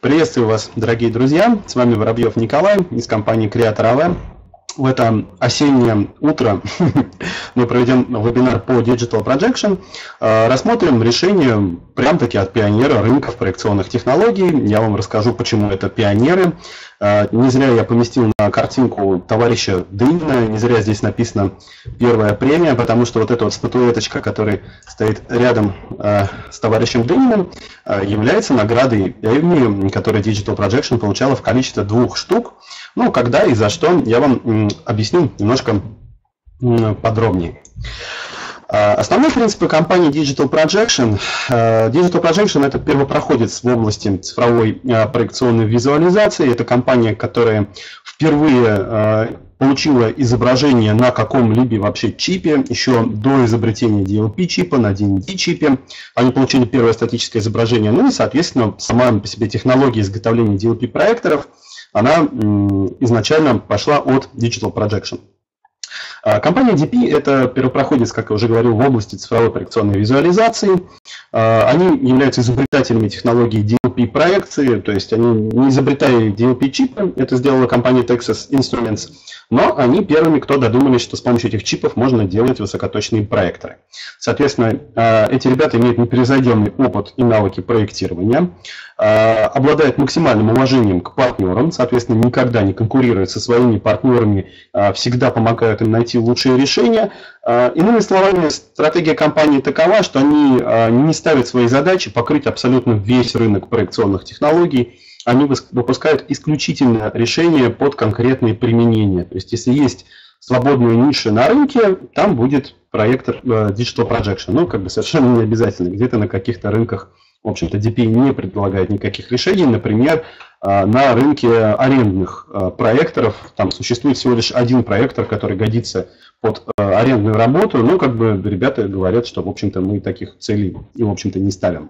Приветствую вас, дорогие друзья! С вами Воробьев Николай из компании Creator.AV. В это осеннее утро мы проведем вебинар по Digital Projection. Рассмотрим решение прям-таки от пионера рынков проекционных технологий. Я вам расскажу, почему это пионеры. Не зря я поместил на картинку товарища Дынина, не зря здесь написано «Первая премия», потому что вот эта вот статуэточка, которая стоит рядом с товарищем Дыниным, является наградой премии, которую Digital Projection получала в количестве 2 штук. Ну, когда и за что, я вам объясню немножко подробнее. Основные принципы компании Digital Projection. Digital Projection – это первопроходец в области цифровой проекционной визуализации. Это компания, которая впервые получила изображение на каком-либо вообще чипе, еще до изобретения DLP-чипа, на DMD-чипе. Они получили первое статическое изображение. Ну и, соответственно, сама по себе технология изготовления DLP-проекторов, она изначально пошла от Digital Projection. Компания DP – это первопроходец, как я уже говорил, в области цифровой проекционной визуализации. Они являются изобретателями технологии DLP-проекции, то есть они не изобретали DLP-чипы, это сделала компания Texas Instruments, но они первыми, кто додумались, что с помощью этих чипов можно делать высокоточные проекторы. Соответственно, эти ребята имеют непревзойденный опыт и навыки проектирования, обладают максимальным уважением к партнерам, соответственно, никогда не конкурируют со своими партнерами, всегда помогают им найти лучшие решения. Иными словами, стратегия компании такова, что они не ставят свои задачи покрыть абсолютно весь рынок проекционных технологий. Они выпускают исключительно решения под конкретные применения. То есть, если есть свободные ниши на рынке, там будет проектор Digital Projection. Ну, как бы совершенно не обязательно. Где-то на каких-то рынках, в общем-то, DP не предлагает никаких решений. Например, на рынке арендных проекторов там существует всего лишь один проектор, который годится под арендную работу. Ну, как бы ребята говорят, что, в общем-то, мы таких целей и, в общем-то, не ставим.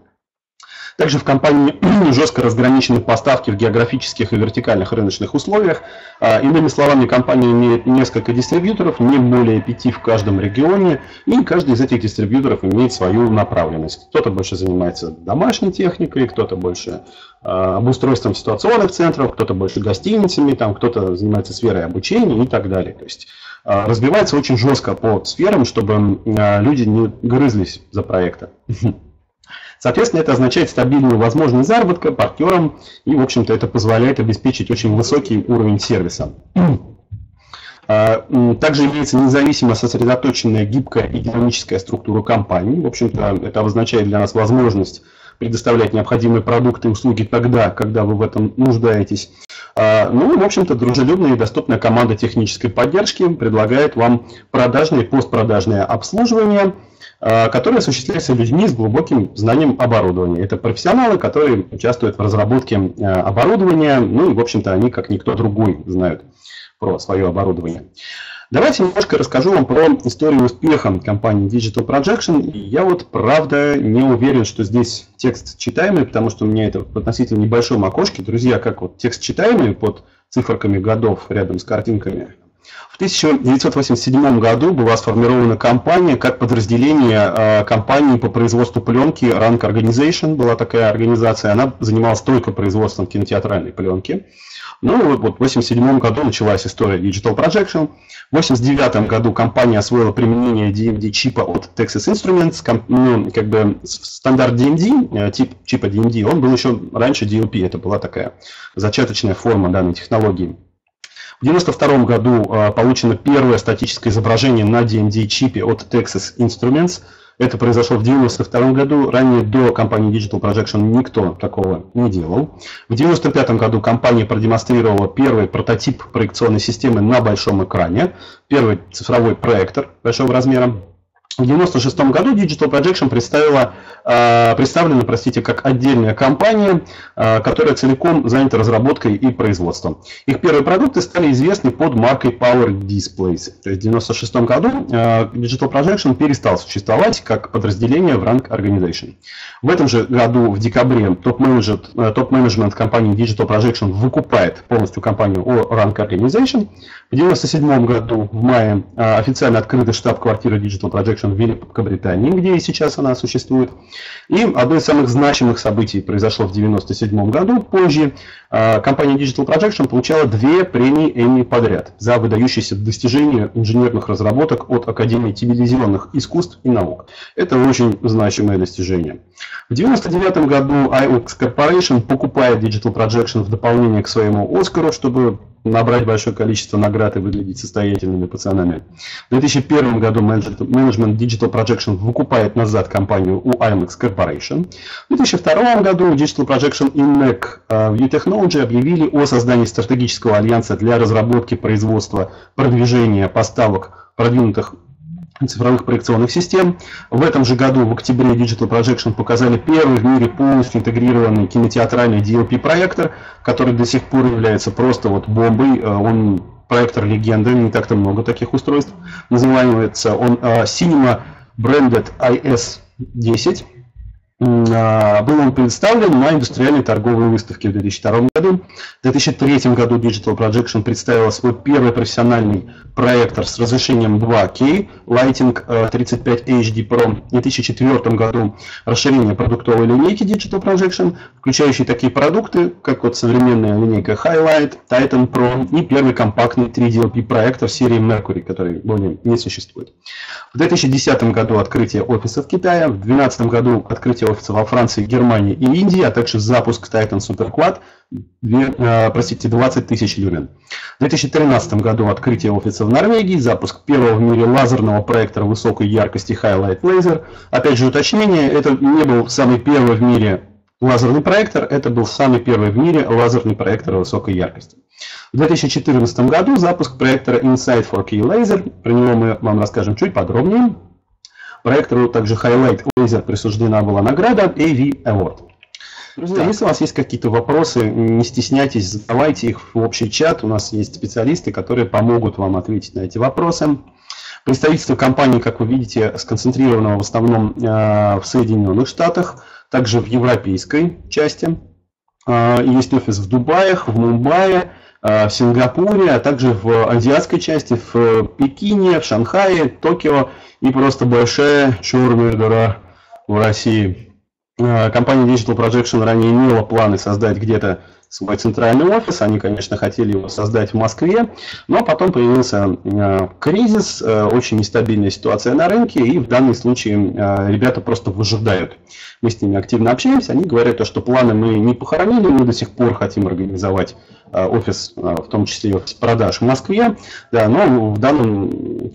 Также в компании жестко разграничены поставки в географических и вертикальных рыночных условиях. Иными словами, компания имеет несколько дистрибьюторов, не более 5 в каждом регионе, и каждый из этих дистрибьюторов имеет свою направленность. Кто-то больше занимается домашней техникой, кто-то больше обустройством ситуационных центров, кто-то больше гостиницами, там кто-то занимается сферой обучения и так далее. То есть развивается очень жестко по сферам, чтобы люди не грызлись за проекты. Соответственно, это означает стабильную возможность заработка партнерам, и, в общем-то, это позволяет обеспечить очень высокий уровень сервиса. Также имеется независимо сосредоточенная, гибкая и динамическая структура компании. В общем-то, это обозначает для нас возможность предоставлять необходимые продукты и услуги тогда, когда вы в этом нуждаетесь. Ну и, в общем-то, дружелюбная и доступная команда технической поддержки предлагает вам продажное и постпродажное обслуживание, которое осуществляется людьми с глубоким знанием оборудования. Это профессионалы, которые участвуют в разработке оборудования, ну и, в общем-то, они, как никто другой, знают про свое оборудование. Давайте немножко расскажу вам про историю успеха компании Digital Projection. Я вот, правда, не уверен, что здесь текст читаемый, потому что у меня это в относительно небольшом окошке. Друзья, как вот текст читаемый под циферками годов рядом с картинками? В 1987 году была сформирована компания как подразделение компании по производству пленки Rank Organization. Была такая организация, она занималась только производством кинотеатральной пленки. Ну вот в 1987 году началась история Digital Projection. В 1989 году компания освоила применение DMD-чипа от Texas Instruments. Ну, как бы стандарт DMD, тип чипа DMD, он был еще раньше DLP. Это была такая зачаточная форма данной технологии. В 1992 году получено первое статическое изображение на DMD-чипе от Texas Instruments. Это произошло в 1992 году. Ранее до компании Digital Projection никто такого не делал. В 1995 году компания продемонстрировала первый прототип проекционной системы на большом экране. Первый цифровой проектор большого размера. В 1996 году Digital Projection представлена, как отдельная компания, которая целиком занята разработкой и производством. Их первые продукты стали известны под маркой Power Displays. То есть в 1996 году Digital Projection перестал существовать как подразделение в Rank Organization. В этом же году, в декабре, топ-менеджмент компании Digital Projection выкупает полностью компанию Rank Organization. В 1997 году, в мае, официально открыта штаб-квартира Digital Projection Projection в Великобритании, где и сейчас она существует. И одно из самых значимых событий произошло в 1997 году. Позже компания Digital Projection получала 2 премии Эмми подряд за выдающиеся достижения инженерных разработок от Академии телевизионных искусств и наук. Это очень значимое достижение. В 1999 году IMAX Corporation покупает Digital Projection в дополнение к своему Оскару, чтобы набрать большое количество наград и выглядеть состоятельными пацанами. В 2001 году менеджмент Digital Projection выкупает назад компанию у IMAX Corporation. В 2002 году Digital Projection и NEC View Technology объявили о создании стратегического альянса для разработки, производства, продвижения, поставок продвинутых цифровых проекционных систем. В этом же году, в октябре, Digital Projection показали первый в мире полностью интегрированный кинотеатральный DLP-проектор, который до сих пор является просто вот бомбой. Он проектор легенды, не так-то много таких устройств. Называется он Cinema Branded IS-10. Был он представлен на индустриальной торговой выставке в 2002 году. В 2003 году Digital Projection представила свой первый профессиональный проектор с разрешением 2K Lighting 35 HD Pro. В 2004 году расширение продуктовой линейки Digital Projection, включающей такие продукты, как вот современная линейка Highlight, Titan Pro и первый компактный 3DLP проектор серии Mercury, который более не существует. В 2010 году открытие офиса в Китае, в 2012 году открытие офиса во Франции, Германии и Индии, а также запуск Titan SuperQuad, 20 тысяч люмен. В 2013 году открытие офиса в Норвегии, запуск первого в мире лазерного проектора высокой яркости Highlight Laser. Опять же уточнение, это не был самый первый в мире лазерный проектор, это был самый первый в мире лазерный проектор высокой яркости. В 2014 году запуск проектора Insight 4K Laser, про него мы вам расскажем чуть подробнее. Проектору также Highlight Laser присуждена была награда AV Award. Друзья, если у вас есть какие-то вопросы, не стесняйтесь, задавайте их в общий чат. У нас есть специалисты, которые помогут вам ответить на эти вопросы. Представительство компании, как вы видите, сконцентрировано в основном в Соединенных Штатах, также в европейской части. Есть офис в Дубае, в Мумбаи, в Сингапуре, а также в азиатской части, в Пекине, в Шанхае, Токио и просто большая черная дыра в России. Компания Digital Projection ранее имела планы создать где-то свой центральный офис. Они, конечно, хотели его создать в Москве, но потом появился кризис, очень нестабильная ситуация на рынке, и в данном случае ребята просто выжидают. Мы с ними активно общаемся, они говорят, что планы мы не похоронили, мы до сих пор хотим организовать офис, в том числе офис продаж в Москве, да, но в данном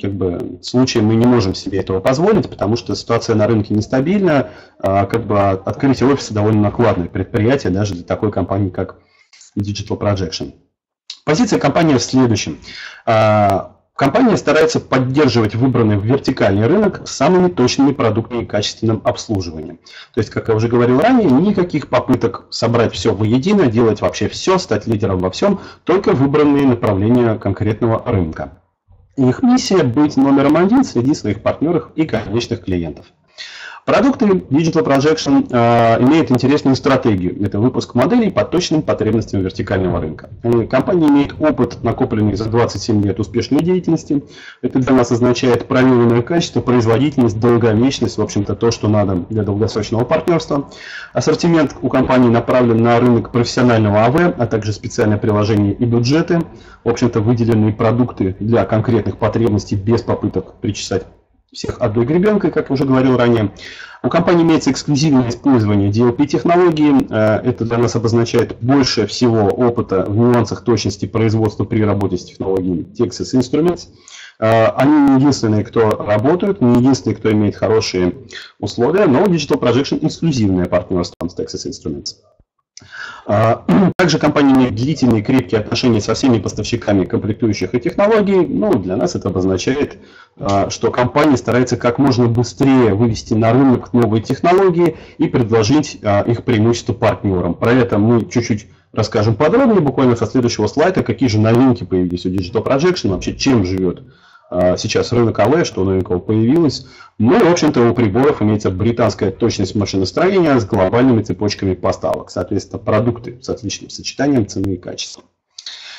случае мы не можем себе этого позволить, потому что ситуация на рынке нестабильна, открытие офиса довольно накладное предприятие даже для такой компании, как Digital Projection. Позиция компании в следующем. Компания старается поддерживать выбранный вертикальный рынок с самыми точными продуктами и качественным обслуживанием. То есть, как я уже говорил ранее, никаких попыток собрать все воедино, делать вообще все, стать лидером во всем, только выбранные направления конкретного рынка. Их миссия – быть номером один среди своих партнеров и конечных клиентов. Продукты Digital Projection имеют интересную стратегию. Это выпуск моделей по точным потребностям вертикального рынка. Компания имеет опыт, накопленный за 27 лет успешной деятельности. Это для нас означает проверенное качество, производительность, долговечность, в общем-то, то, что надо для долгосрочного партнерства. Ассортимент у компании направлен на рынок профессионального АВ, а также специальные приложения и бюджеты. В общем-то, выделенные продукты для конкретных потребностей без попыток причесать всех одной гребенкой, как я уже говорил ранее. У компании имеется эксклюзивное использование DLP-технологии. Это для нас обозначает больше всего опыта в нюансах точности производства при работе с технологией Texas Instruments. Они не единственные, кто работают, не единственные, кто имеет хорошие условия, но Digital Projection эксклюзивное партнерство с Texas Instruments. Также компания имеет длительные крепкие отношения со всеми поставщиками комплектующих и технологий. Для нас это обозначает, что компания старается как можно быстрее вывести на рынок новые технологии и предложить их преимущества партнерам. Про это мы чуть-чуть расскажем подробнее, буквально со следующего слайда, какие же новинки появились у Digital Projection, вообще чем живет сейчас рынок АВ, что новенького появилось. В общем-то, у приборов имеется британская точность машиностроения с глобальными цепочками поставок. Соответственно, продукты с отличным сочетанием цены и качества.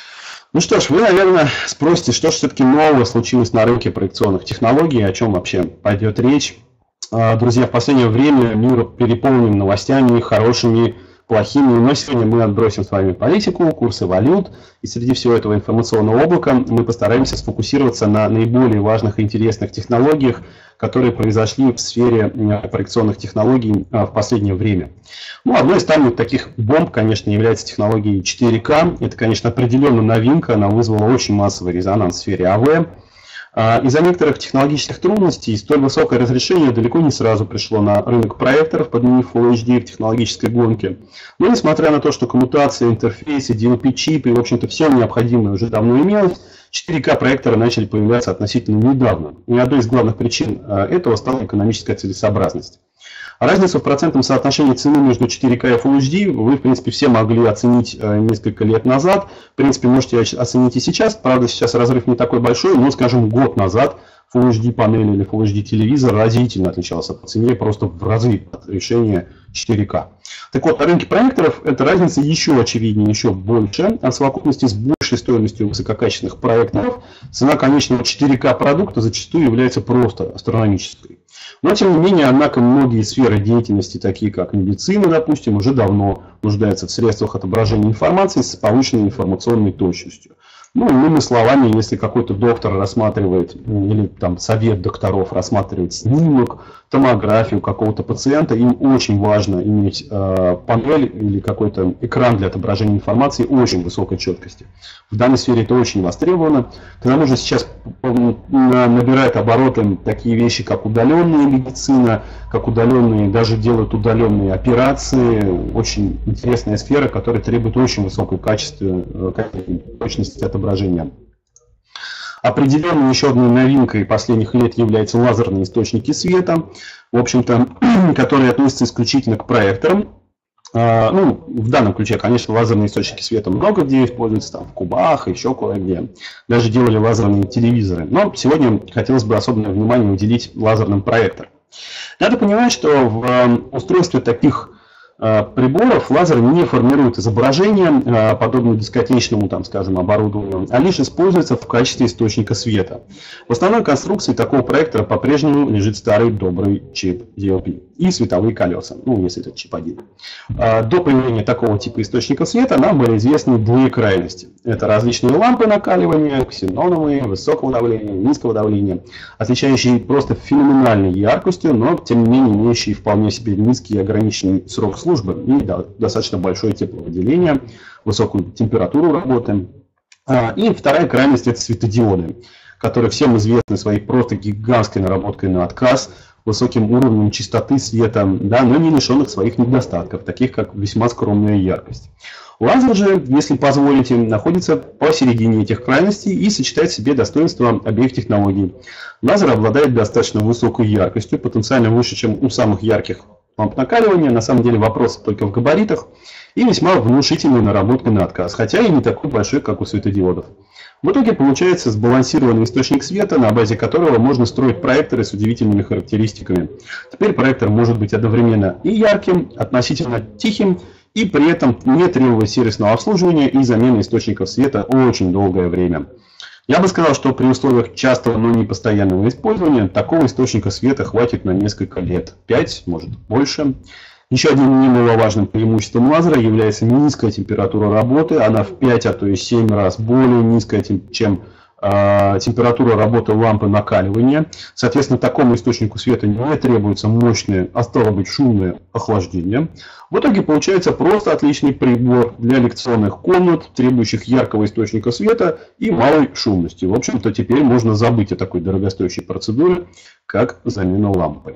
Ну что ж, вы, наверное, спросите, что же все-таки нового случилось на рынке проекционных технологий, о чем вообще пойдет речь. Друзья, в последнее время мир переполнен новостями, хорошими, плохими, но сегодня мы отбросим с вами политику, курсы валют, и среди всего этого информационного облака мы постараемся сфокусироваться на наиболее важных и интересных технологиях, которые произошли в сфере проекционных технологий в последнее время. Ну, одной из самых таких бомб, конечно, является технология 4К. Это, конечно, определенно новинка, она вызвала очень массовый резонанс в сфере АВ. Из-за некоторых технологических трудностей столь высокое разрешение далеко не сразу пришло на рынок проекторов, подменив Full HD в технологической гонке. Но несмотря на то, что коммутация, интерфейсы, DLP-чипы и, в общем-то, все необходимое уже давно имелось, 4К проекторы начали появляться относительно недавно. И одной из главных причин этого стала экономическая целесообразность. Разницу в процентном соотношении цены между 4К и Full HD вы, в принципе, все могли оценить несколько лет назад. В принципе, можете оценить и сейчас. Правда, сейчас разрыв не такой большой, но, скажем, год назад Full HD панель или Full HD телевизор разительно отличался по цене просто в разы от решения 4К. Так вот, на рынке проекторов эта разница еще очевиднее, еще больше. А в совокупности с большей стоимостью высококачественных проекторов цена конечного 4К продукта зачастую является просто астрономической. Но, тем не менее, однако, многие сферы деятельности, такие как медицина, допустим, уже давно нуждаются в средствах отображения информации с повышенной информационной точностью. Ну, иными словами, если какой-то доктор рассматривает, или там совет докторов рассматривает снимок, томографию какого-то пациента, им очень важно иметь панель или какой-то экран для отображения информации очень высокой четкости. В данной сфере это очень востребовано. К тому же сейчас набирают обороты такие вещи, как удаленная медицина, как удаленные, даже делают удаленные операции. Очень интересная сфера, которая требует очень высокой качества, точности отображения. Определенно еще одной новинкой последних лет являются лазерные источники света, в общем-то, которые относятся исключительно к проекторам. Ну, в данном ключе, конечно, лазерные источники света много где используются, там, в кубах, еще кое-где. Даже делали лазерные телевизоры. Но сегодня хотелось бы особенное внимание уделить лазерным проекторам. Надо понимать, что в устройстве таких приборов лазер не формирует изображение, подобно дискотечному, там, скажем, оборудованию, а лишь используется в качестве источника света. В основной конструкции такого проектора по-прежнему лежит старый добрый чип DLP и световые колеса, ну, если это чип 1. До появления такого типа источника света нам были известны две крайности. Это различные лампы накаливания, ксеноновые, высокого давления, низкого давления, отличающие просто феноменальной яркостью, но, тем не менее, имеющие вполне себе низкий и ограниченный срок службы и достаточно большое тепловыделение, высокую температуру работы. И вторая крайность – это светодиоды, которые всем известны своей просто гигантской наработкой на отказ, высоким уровнем чистоты света, да, но не лишенных своих недостатков, таких как весьма скромная яркость. Лазер же, если позволите, находится посередине этих крайностей и сочетает в себе достоинства обеих технологий. Лазер обладает достаточно высокой яркостью, потенциально выше, чем у самых ярких ламп накаливания. На самом деле вопрос только в габаритах, и весьма внушительной наработкой на отказ, хотя и не такой большой, как у светодиодов. В итоге получается сбалансированный источник света, на базе которого можно строить проекторы с удивительными характеристиками. Теперь проектор может быть одновременно и ярким, относительно тихим, и при этом не требовать сервисного обслуживания и замены источников света очень долгое время. Я бы сказал, что при условиях частого, но не постоянного использования такого источника света хватит на несколько лет, 5, может больше. Еще одним немаловажным преимуществом лазера является низкая температура работы. Она в 5, а то и 7 раз более низкая, чем температура работы лампы накаливания. Соответственно, такому источнику света не требуется мощное, а стало быть шумное охлаждение. В итоге получается просто отличный прибор для лекционных комнат, требующих яркого источника света и малой шумности. В общем-то, теперь можно забыть о такой дорогостоящей процедуре, как замена лампы.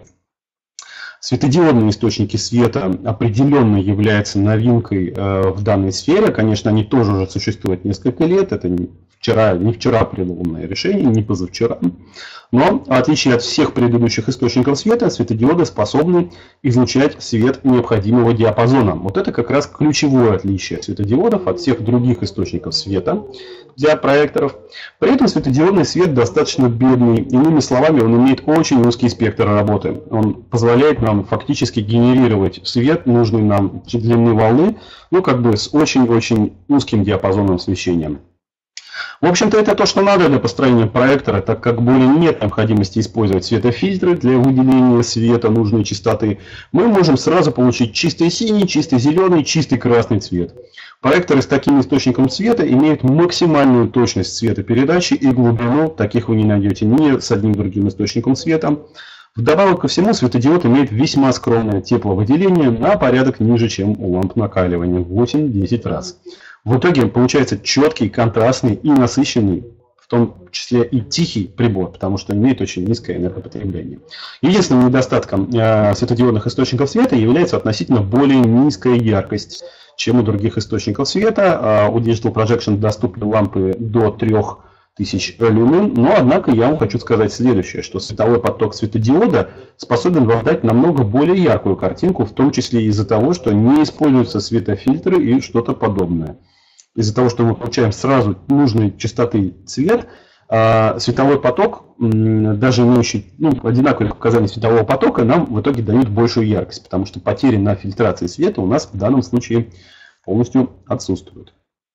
Светодиодные источники света определенно являются новинкой в данной сфере. Конечно, они тоже уже существуют несколько лет. Это не вчера придуманное решение, не позавчера. Но, в отличие от всех предыдущих источников света, светодиоды способны излучать свет необходимого диапазона. Вот это как раз ключевое отличие светодиодов от всех других источников света для проекторов. При этом светодиодный свет достаточно бедный. Иными словами, он имеет очень узкий спектр работы. Он позволяет нам фактически генерировать свет нужной нам длины волны, ну как бы с очень-очень узким диапазоном освещения. В общем-то, это то, что надо для построения проектора, так как более нет необходимости использовать светофильтры для выделения света нужной частоты. Мы можем сразу получить чистый синий, чистый зеленый, чистый красный цвет. Проекторы с таким источником света имеют максимальную точность цветопередачи и глубину, таких вы не найдете ни с одним другим источником света. Вдобавок ко всему, светодиод имеет весьма скромное тепловыделение на порядок ниже, чем у ламп накаливания, в 8-10 раз. В итоге получается четкий, контрастный и насыщенный, в том числе и тихий прибор, потому что имеет очень низкое энергопотребление. Единственным недостатком светодиодных источников света является относительно более низкая яркость, чем у других источников света. У Digital Projection доступны лампы до 3000 люмен, но однако я вам хочу сказать следующее, что световой поток светодиода способен вам дать намного более яркую картинку, в том числе из-за того, что не используются светофильтры и что-то подобное. Из-за того, что мы получаем сразу нужной частоты цвет, световой поток, даже имеющий одинаковые показания светового потока, нам в итоге дают большую яркость, потому что потери на фильтрации света у нас в данном случае полностью отсутствуют.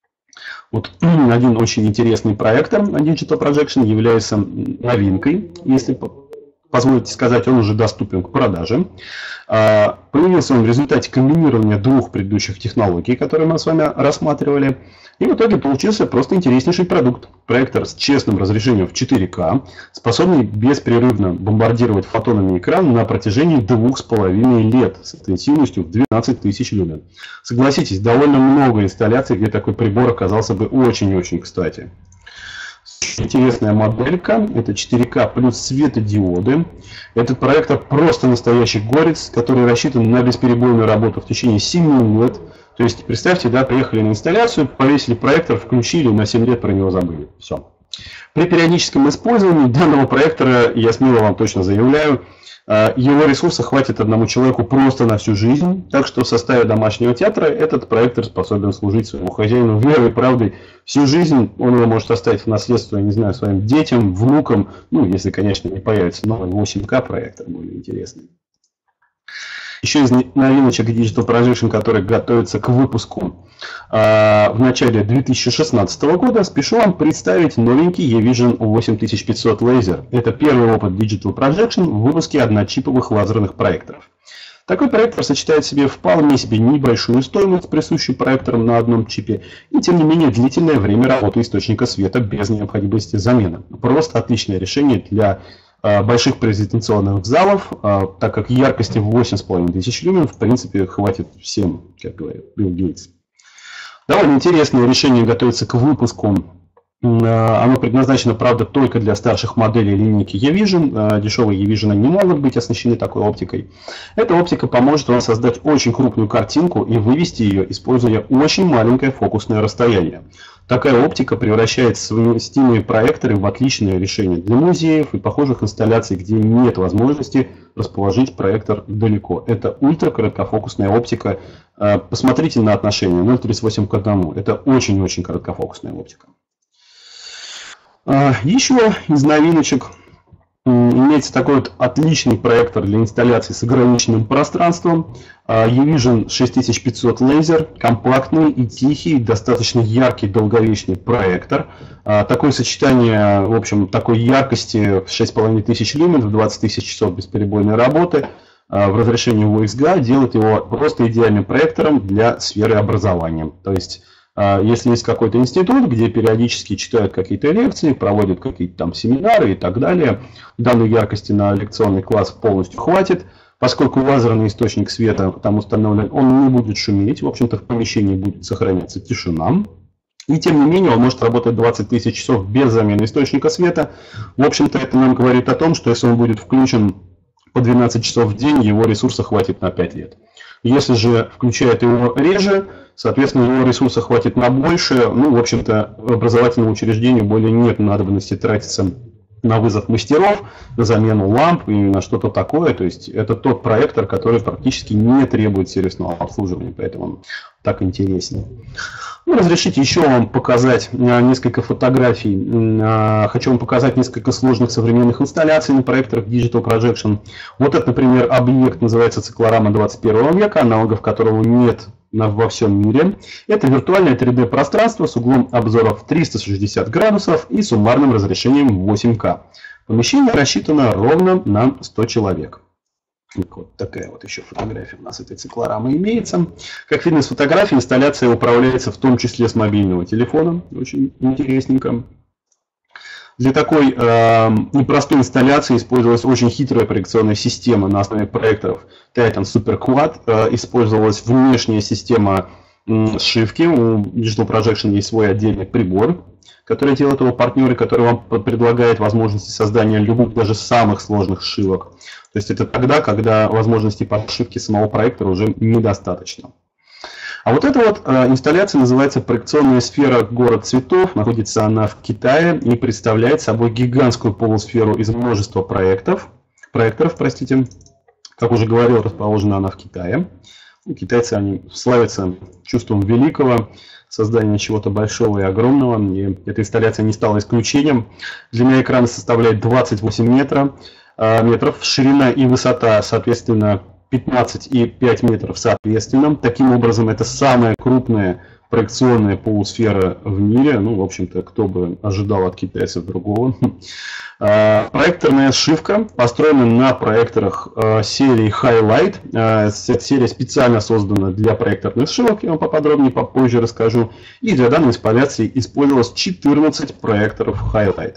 Вот один очень интересный проектор Digital Projection является новинкой, если позволите сказать, он уже доступен к продаже. Появился он в результате комбинирования двух предыдущих технологий, которые мы с вами рассматривали. И в итоге получился просто интереснейший продукт. Проектор с честным разрешением в 4К, способный беспрерывно бомбардировать фотонами экран на протяжении 2,5 лет с интенсивностью в 12 тысяч люмен. Согласитесь, довольно много инсталляций, где такой прибор оказался бы очень-очень кстати. Интересная моделька, это 4К плюс светодиоды. Этот проектор просто настоящий горец, который рассчитан на бесперебойную работу в течение 7 лет. То есть, представьте, да, приехали на инсталляцию, повесили проектор, включили, на 7 лет про него забыли. Все. При периодическом использовании данного проектора, я смело вам точно заявляю, его ресурса хватит одному человеку просто на всю жизнь. Так что в составе домашнего театра этот проектор способен служить своему хозяину верой и правдой всю жизнь. Он его может оставить в наследство, я не знаю, своим детям, внукам. Ну, если, конечно, не появится новый 8К проектор, более интересный. Еще из новиночек Digital Projection, который готовится к выпуску в начале 2016 года, спешу вам представить новенький eVision 8500 Laser. Это первый опыт Digital Projection в выпуске одночиповых лазерных проекторов. Такой проектор сочетает в себе вполне себе небольшую стоимость, присущую проекторам на одном чипе, и тем не менее длительное время работы источника света без необходимости замены. Просто отличное решение для больших презентационных залов, так как яркости в 8500 люмен в принципе хватит всем, как говорит Билл Гейтс. Довольно интересное решение готовится к выпуску. Оно предназначено, правда, только для старших моделей линейки eVision. Дешевые eVision не могут быть оснащены такой оптикой. Эта оптика поможет вам создать очень крупную картинку и вывести ее, используя очень маленькое фокусное расстояние. Такая оптика превращает совместимые проекторы в отличное решение для музеев и похожих инсталляций, где нет возможности расположить проектор далеко. Это ультракороткофокусная оптика. Посмотрите на отношение 0,38 к 1. Это очень-очень короткофокусная оптика. Еще из новиночек имеется такой вот отличный проектор для инсталляции с ограниченным пространством. eVision 6500 Laser, компактный и тихий, достаточно яркий, долговечный проектор. Такое сочетание, в общем, такой яркости 6500 люмен в 20 тысяч часов бесперебойной работы в разрешении USG делает его просто идеальным проектором для сферы образования. То есть, если есть какой-то институт, где периодически читают какие-то лекции, проводят какие-то там семинары и так далее, данной яркости на лекционный класс полностью хватит. Поскольку лазерный источник света там установлен, он не будет шуметь, в общем-то в помещении будет сохраняться тишина. И тем не менее он может работать 20 тысяч часов без замены источника света. В общем-то это нам говорит о том, что если он будет включен по 12 часов в день, его ресурса хватит на 5 лет. Если же включает его реже, соответственно, его ресурса хватит на больше. Ну, в общем-то, образовательному учреждению более нет надобности тратиться на вызов мастеров, на замену ламп и на что-то такое. То есть это тот проектор, который практически не требует сервисного обслуживания, поэтому он так интереснее. Ну, разрешите еще вам показать несколько фотографий. Хочу вам показать несколько сложных современных инсталляций на проекторах Digital Projection. Вот это, например, объект называется циклорама 21 века, аналогов которого нет во всем мире. Это виртуальное 3D-пространство с углом обзора в 360 градусов и суммарным разрешением 8К. Помещение рассчитано ровно на 100 человек. Вот такая вот еще фотография у нас этой циклорамы имеется. Как видно с фотографии, инсталляция управляется в том числе с мобильного телефона. Очень интересненько. Для такой непростой инсталляции использовалась очень хитрая проекционная система на основе проекторов Titan SuperQuad. Использовалась внешняя система сшивки. У Digital Projection есть свой отдельный прибор, который делает его партнеры, который вам предлагает возможности создания любых, даже самых сложных сшивок. То есть это тогда, когда возможностей подшивки самого проектора уже недостаточно. А вот эта вот инсталляция называется проекционная сфера «Город цветов». Находится она в Китае и представляет собой гигантскую полусферу из множества проекторов. Как уже говорил, расположена она в Китае. Китайцы, они славятся чувством великого, создания чего-то большого и огромного. И эта инсталляция не стала исключением. Длина экрана составляет 28 метров. Ширина и высота, соответственно, 15 и 5 метров соответственно. Таким образом, это самая крупная проекционная полусфера в мире. Ну, в общем-то, кто бы ожидал от китайцев другого. Проекторная сшивка построена на проекторах серии Highlight. Эта серия специально создана для проекторных сшивок, я вам поподробнее попозже расскажу. И для данной инсталляции использовалось 14 проекторов Highlight.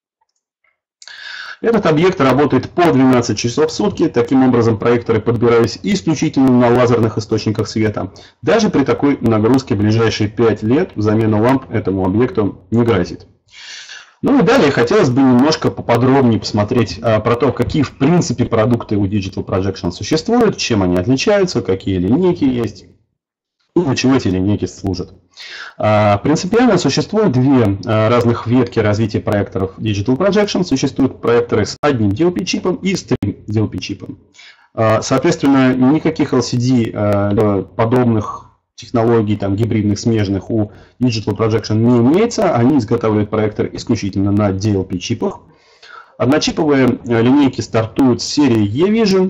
Этот объект работает по 12 часов в сутки. Таким образом, проекторы подбирались исключительно на лазерных источниках света. Даже при такой нагрузке в ближайшие 5 лет замена ламп этому объекту не грозит. Ну и далее хотелось бы немножко поподробнее посмотреть про то, какие в принципе продукты у Digital Projection существуют, чем они отличаются, какие линейки есть. И для чего эти линейки служат. Принципиально существует две разных ветки развития проекторов Digital Projection. Существуют проекторы с одним DLP-чипом и с 3 DLP-чипом. Соответственно, никаких LCD подобных технологий, там, гибридных, смежных у Digital Projection не имеется. Они изготавливают проекторы исключительно на DLP-чипах. Одночиповые линейки стартуют с серии E-Vision.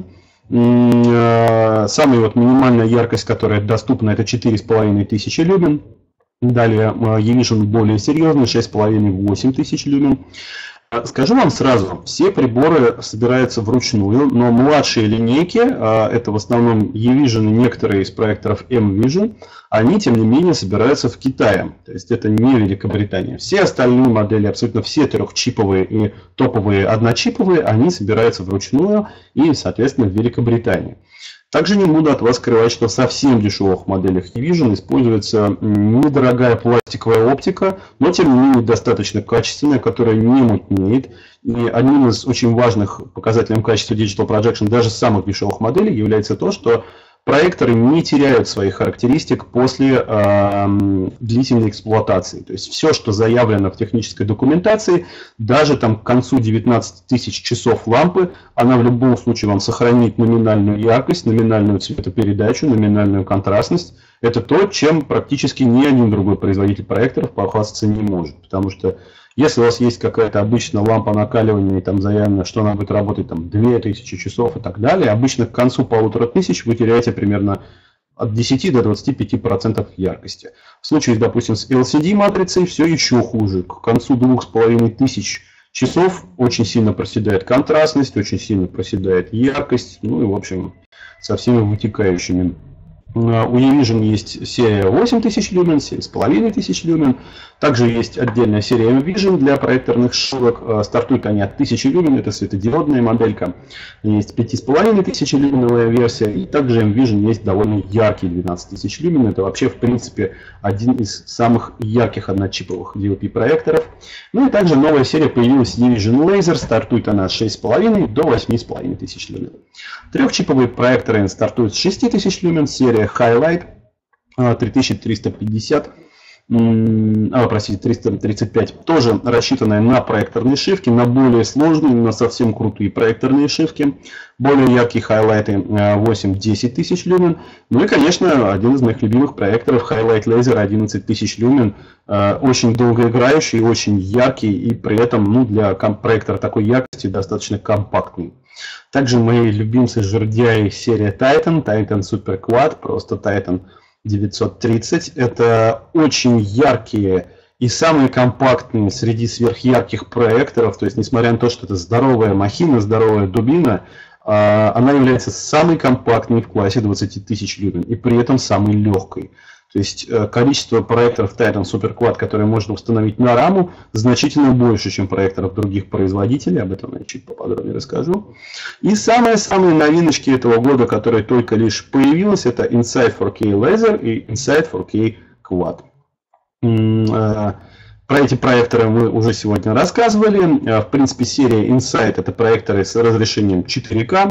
Самая вот минимальная яркость, которая доступна, это 4500 люмен. Далее E-Vision более серьезный, 6500-8000 люмен. Скажу вам сразу, все приборы собираются вручную, но младшие линейки, это в основном E-Vision и некоторые из проекторов M-Vision, они тем не менее собираются в Китае, то есть это не Великобритания. Все остальные модели, абсолютно все трехчиповые и топовые одночиповые, они собираются вручную и, соответственно, в Великобритании. Также не буду от вас скрывать, что в совсем дешевых моделях E-Vision используется недорогая пластиковая оптика, но тем не менее достаточно качественная, которая не мутнеет. И одним из очень важных показателей качества Digital Projection даже самых дешевых моделей является то, что проекторы не теряют своих характеристик после длительной эксплуатации. То есть все, что заявлено в технической документации, даже там к концу 19 тысяч часов лампы, она в любом случае вам сохранит номинальную яркость, номинальную цветопередачу, номинальную контрастность. Это то, чем практически ни один другой производитель проекторов похвастаться не может. Потому что если у вас есть какая-то обычная лампа накаливания, и там заявлено, что она будет работать там 2000 часов и так далее, обычно к концу 1500 вы теряете примерно от 10 до 25% яркости. В случае, допустим, с LCD-матрицей все еще хуже. К концу 2500 часов очень сильно проседает контрастность, очень сильно проседает яркость, ну и, в общем, со всеми вытекающими. У E-Vision есть серия 8000 люмен, 7500 люмен. Также есть отдельная серия M-Vision для проекторных сшивок. Стартуют они от 1000 люмен, это светодиодная моделька. Есть 5500 люменовая версия. И также M-Vision есть довольно яркий 12000 люмен. Это вообще, в принципе, один из самых ярких одночиповых DLP проекторов. Ну и также новая серия появилась E-Vision Laser. Стартует она с 6500 до 8500 люмен. Трехчиповые проекторы стартуют с 6000 люмен. Серия Highlight 3350. 335, тоже рассчитанная на проекторные шивки, на более сложные, на совсем крутые проекторные шивки, более яркие хайлайты 8-10 тысяч люмен, ну и, конечно, один из моих любимых проекторов Highlight Laser 11 тысяч люмен, очень долгоиграющий, очень яркий и при этом, ну, для проектора такой яркости достаточно компактный. Также мои любимцы жердяи серия Titan SuperQuad, просто Titan. 930. Это очень яркие и самые компактные среди сверхярких проекторов. То есть, несмотря на то, что это здоровая махина, здоровая дубина, она является самой компактной в классе 20 тысяч люмен и при этом самой легкой. То есть количество проекторов Titan SuperQuad, которые можно установить на раму, значительно больше, чем проекторов других производителей. Об этом я чуть поподробнее расскажу. И самые новиночки этого года, которые только лишь появились, это Insight 4K Laser и Insight 4K Quad. Про эти проекторы мы уже сегодня рассказывали. В принципе, серия Insight — это проекторы с разрешением 4К.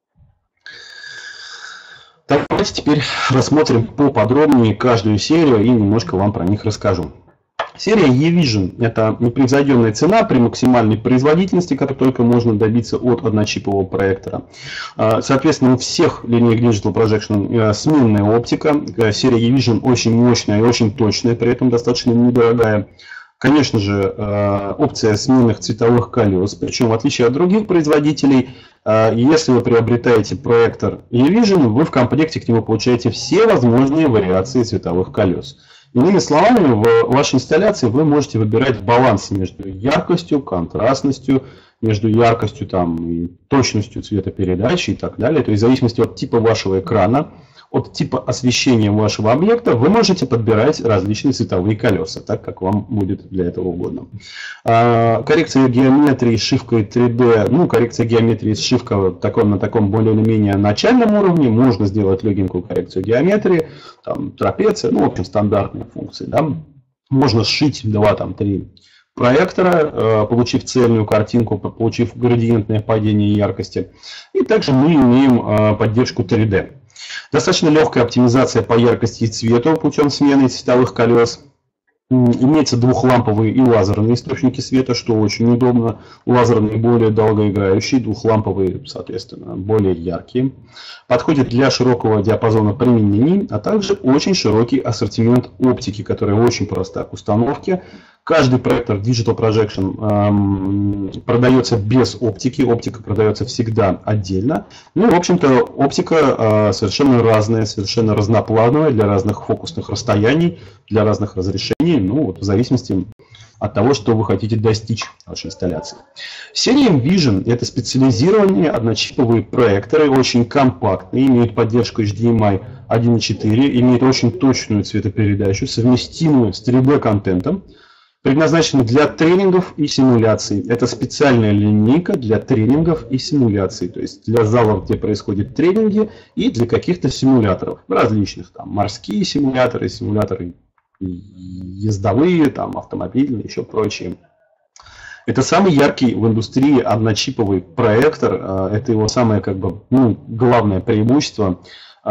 Давайте теперь рассмотрим поподробнее каждую серию и немножко вам про них расскажу. Серия E-Vision – это непревзойденная цена при максимальной производительности, которую только можно добиться от одночипового проектора. Соответственно, у всех линеек Digital Projection сменная оптика. Серия E-Vision очень мощная и очень точная, при этом достаточно недорогая. Конечно же, опция сменных цветовых колес, причем в отличие от других производителей, если вы приобретаете проектор E-Vision, вы в комплекте к нему получаете все возможные вариации цветовых колес. Иными словами, в вашей инсталляции вы можете выбирать баланс между яркостью, контрастностью, между яркостью и точностью цветопередачи и так далее. То есть в зависимости от типа вашего экрана, от типа освещения вашего объекта, вы можете подбирать различные цветовые колеса, так как вам будет для этого угодно. Коррекция геометрии с шивкой 3D, коррекция геометрии с шивкой на таком более-менее начальном уровне, можно сделать легенькую коррекцию геометрии, трапеция, в общем, стандартные функции. Да? Можно сшить 2-3 проектора, получив цельную картинку, получив градиентное падение яркости. И также мы имеем поддержку 3D. Достаточно легкая оптимизация по яркости и цвету путем смены цветовых колес. Имеются двухламповые и лазерные источники света, что очень удобно. Лазерные более долгоиграющие, двухламповые, соответственно, более яркие. Подходит для широкого диапазона применений, а также очень широкий ассортимент оптики, которая очень проста к установке. Каждый проектор Digital Projection продается без оптики, оптика продается всегда отдельно. В общем-то, оптика совершенно разная, совершенно разноплановая для разных фокусных расстояний, для разных разрешений, в зависимости от того, что вы хотите достичь в вашей инсталляции. Серия Vision — это специализированные одночиповые проекторы, очень компактные, имеют поддержку HDMI 1.4, имеют очень точную цветопередачу, совместимую с 3D-контентом, предназначены для тренингов и симуляций. Это специальная линейка для тренингов и симуляций, то есть для залов, где происходят тренинги, и для каких-то симуляторов различных, морские симуляторы, симуляторы ездовые, автомобильные, еще прочие. Это самый яркий в индустрии одночиповый проектор, это его самое главное преимущество.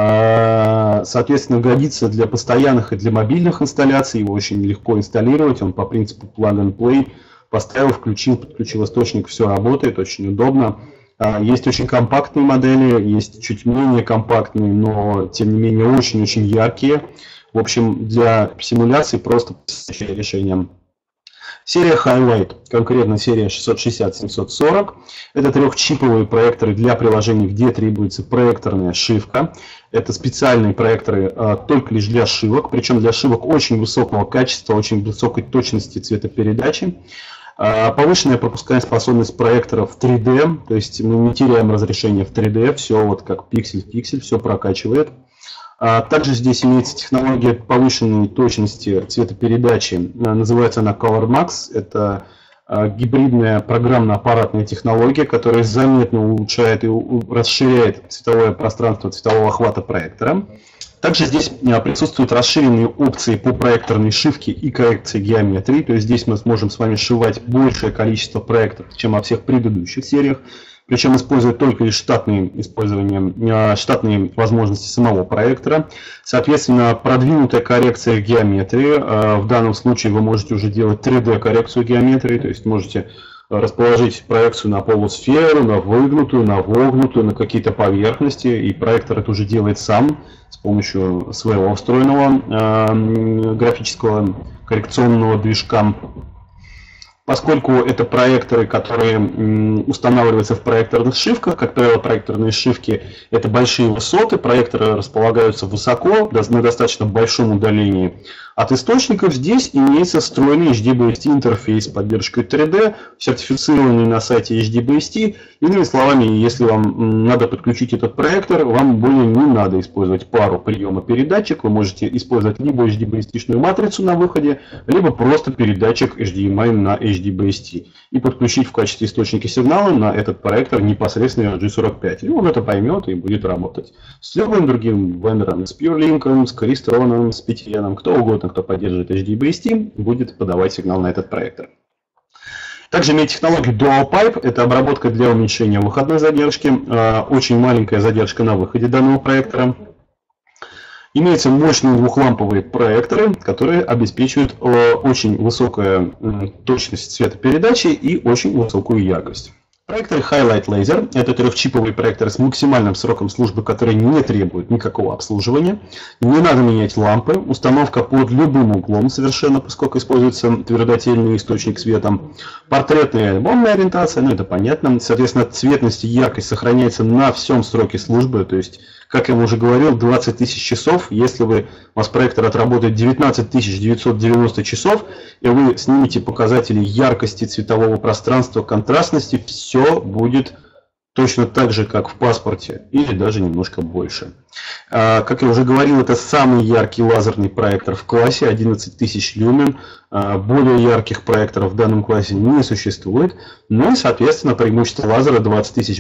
Соответственно, годится для постоянных и для мобильных инсталляций, его очень легко инсталлировать, он по принципу plug and play, поставил, включил, подключил источник, все работает, очень удобно. Есть очень компактные модели, есть чуть менее компактные, но тем не менее очень-очень яркие. В общем, для симуляции просто решение. Серия Highlight, конкретно серия 660-740, это трехчиповые проекторы для приложений, где требуется проекторная шивка. Это специальные проекторы только лишь для шивок, причем для шивок очень высокого качества, очень высокой точности цветопередачи. Повышенная пропускная способность проекторов 3D, то есть мы не теряем разрешение в 3D, все как пиксель в пиксель, все прокачивает. Также здесь имеется технология повышенной точности цветопередачи, называется она ColorMax. Это гибридная программно-аппаратная технология, которая заметно улучшает и расширяет цветовое пространство цветового охвата проектора. Также здесь присутствуют расширенные опции по проекторной шивке и коррекции геометрии, то есть здесь мы сможем с вами сшивать большее количество проекторов, чем во всех предыдущих сериях. Причем используют только лишь штатные возможности самого проектора. Соответственно, продвинутая коррекция геометрии. В данном случае вы можете уже делать 3D-коррекцию геометрии, то есть можете расположить проекцию на полусферу, на выгнутую, на вогнутую, на какие-то поверхности, и проектор это уже делает сам с помощью своего встроенного графического коррекционного движка. Поскольку это проекторы, которые устанавливаются в проекторных шивках, как правило, проекторные шивки – это большие высоты, проекторы располагаются высоко, на достаточно большом удалении от источников. Здесь имеется встроенный HDBaseT интерфейс с поддержкой 3D, сертифицированный на сайте HDBaseT. Иными словами, если вам надо подключить этот проектор, вам более не надо использовать пару приема-передатчик, вы можете использовать либо HDBaseT-шную матрицу на выходе, либо просто передатчик HDMI на HDBaseT и подключить в качестве источника сигнала на этот проектор непосредственно G45. И он это поймет и будет работать с любым другим вендором, с PureLink, с Crestron, с PTN, кто угодно, кто поддерживает HDBaseT, будет подавать сигнал на этот проектор. Также имеет технологию Dual Pipe, это обработка для уменьшения выходной задержки, очень маленькая задержка на выходе данного проектора. Имеются мощные двухламповые проекторы, которые обеспечивают очень высокую точность цветопередачи и очень высокую яркость. Проектор Highlight Laser – это трехчиповый проектор с максимальным сроком службы, который не требует никакого обслуживания. Не надо менять лампы, установка под любым углом совершенно, поскольку используется твердотельный источник света. Портретная и альбомная ориентация, ну это понятно. Соответственно, цветность и яркость сохраняется на всем сроке службы, то есть, как я уже говорил, 20 тысяч часов. Если у вас проектор отработает 19 990 часов, и вы снимете показатели яркости цветового пространства, контрастности, все будет точно так же, как в паспорте, или даже немножко больше. Как я уже говорил, это самый яркий лазерный проектор в классе, 11 тысяч люмен. Более ярких проекторов в данном классе не существует. Ну и, соответственно, преимущество лазера 20 тысяч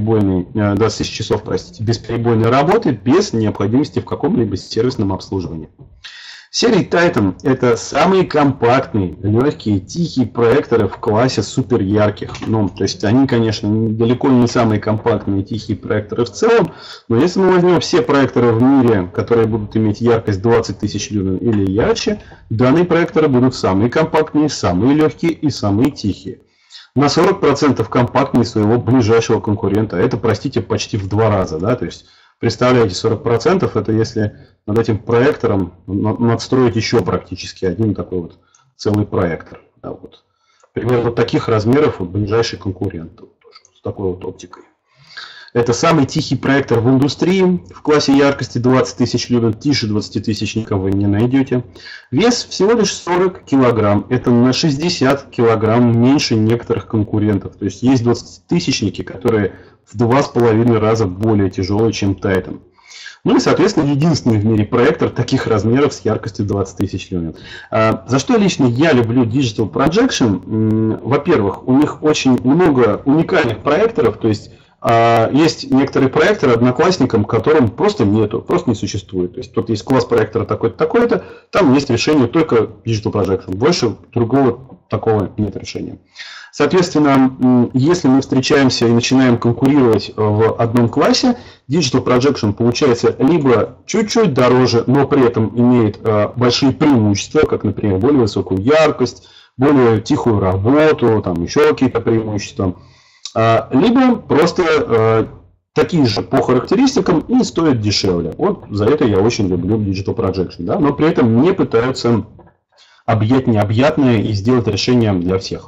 часов, бесперебойной работы без необходимости в каком-либо сервисном обслуживании. Серия Titan – это самые компактные, легкие, тихие проекторы в классе супер ярких. Ну, то есть они, конечно, далеко не самые компактные тихие проекторы в целом, но если мы возьмем все проекторы в мире, которые будут иметь яркость 20 тысяч люмен или ярче, данные проекторы будут самые компактные, самые легкие и самые тихие. На 40% компактнее своего ближайшего конкурента. Это, простите, почти в 2 раза, да, то есть представляете, 40% это если над этим проектором надстроить еще практически один такой вот целый проектор. Да, вот. Примерно таких размеров вот ближайший конкурент с такой вот оптикой. Это самый тихий проектор в индустрии. В классе яркости 20 тысяч люмен, тише 20 тысяч никого не найдете. Вес всего лишь 40 килограмм. Это на 60 килограмм меньше некоторых конкурентов. То есть есть 20-тысячники, которые в 2,5 раза более тяжелые, чем Titan. Ну и, соответственно, единственный в мире проектор таких размеров с яркостью 20 тысяч люмен. За что лично я люблю Digital Projection? Во-первых, у них очень много уникальных проекторов, то есть есть некоторые проекторы одноклассникам, которым просто нету, просто не существует. То есть тут есть класс проектора такой-то, такой-то, там есть решение только Digital Projection. Больше другого такого нет решения. Соответственно, если мы встречаемся и начинаем конкурировать в одном классе, Digital Projection получается либо чуть-чуть дороже, но при этом имеет большие преимущества, как, например, более высокую яркость, более тихую работу, там еще какие-то преимущества. Либо просто такие же по характеристикам и стоят дешевле. Вот за это я очень люблю Digital Projection. Да? Но при этом не пытаются объять необъятное и сделать решение для всех.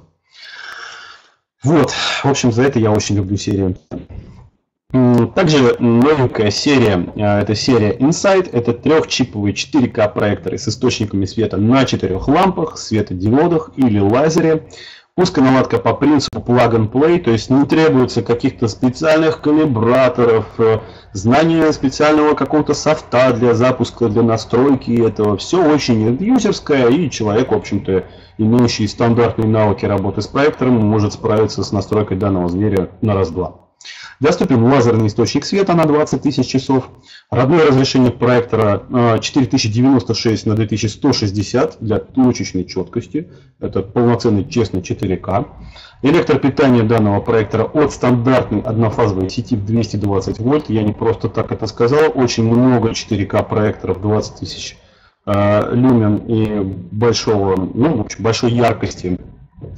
Вот, в общем, за это я очень люблю серию. Также новенькая серия, это серия Insight, это трехчиповые 4К проекторы с источниками света на 4 лампах, светодиодах или лазере. Узкая наладка по принципу plug and play, то есть не требуется каких-то специальных калибраторов, знания специального какого-то софта для запуска, для настройки этого. Все очень энд-юзерское, и человек, в общем-то, имеющий стандартные навыки работы с проектором, может справиться с настройкой данного зверя на раз-два. Доступен лазерный источник света на 20 тысяч часов. Родное разрешение проектора 4096 на 2160 для точечной четкости. Это полноценный честный 4К. Электропитание данного проектора от стандартной однофазовой сети 220 вольт. Я не просто так это сказал. Очень много 4К проекторов 20 тысяч люмен и большой яркости.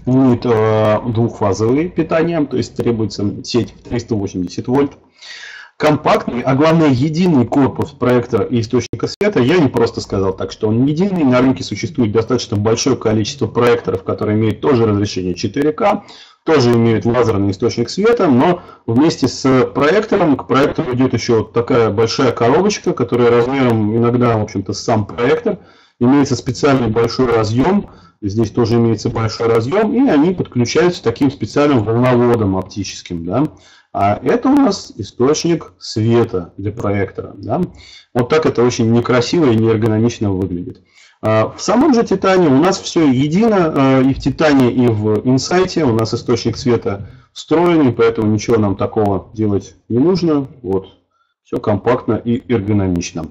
Имеет двухфазовое питание, то есть требуется сеть в 380 вольт. компактный, а главное единый корпус проектора и источника света. Я не просто сказал так, что он единый. На рынке существует достаточно большое количество проекторов, которые имеют тоже разрешение 4К, тоже имеют лазерный источник света, но вместе с проектором к проектору идет еще такая большая коробочка, которая размером иногда, в общем-то, сам проектор. Имеется специальный большой разъем, здесь тоже имеется большой разъем, и они подключаются таким специальным волноводом оптическим. Да? А это у нас источник света для проектора. Да? Вот так это очень некрасиво и неэргономично выглядит. В самом же Титане у нас все едино, и в Титане, и в Инсайте у нас источник света встроенный, поэтому ничего нам такого делать не нужно. Вот. Все компактно и эргономично.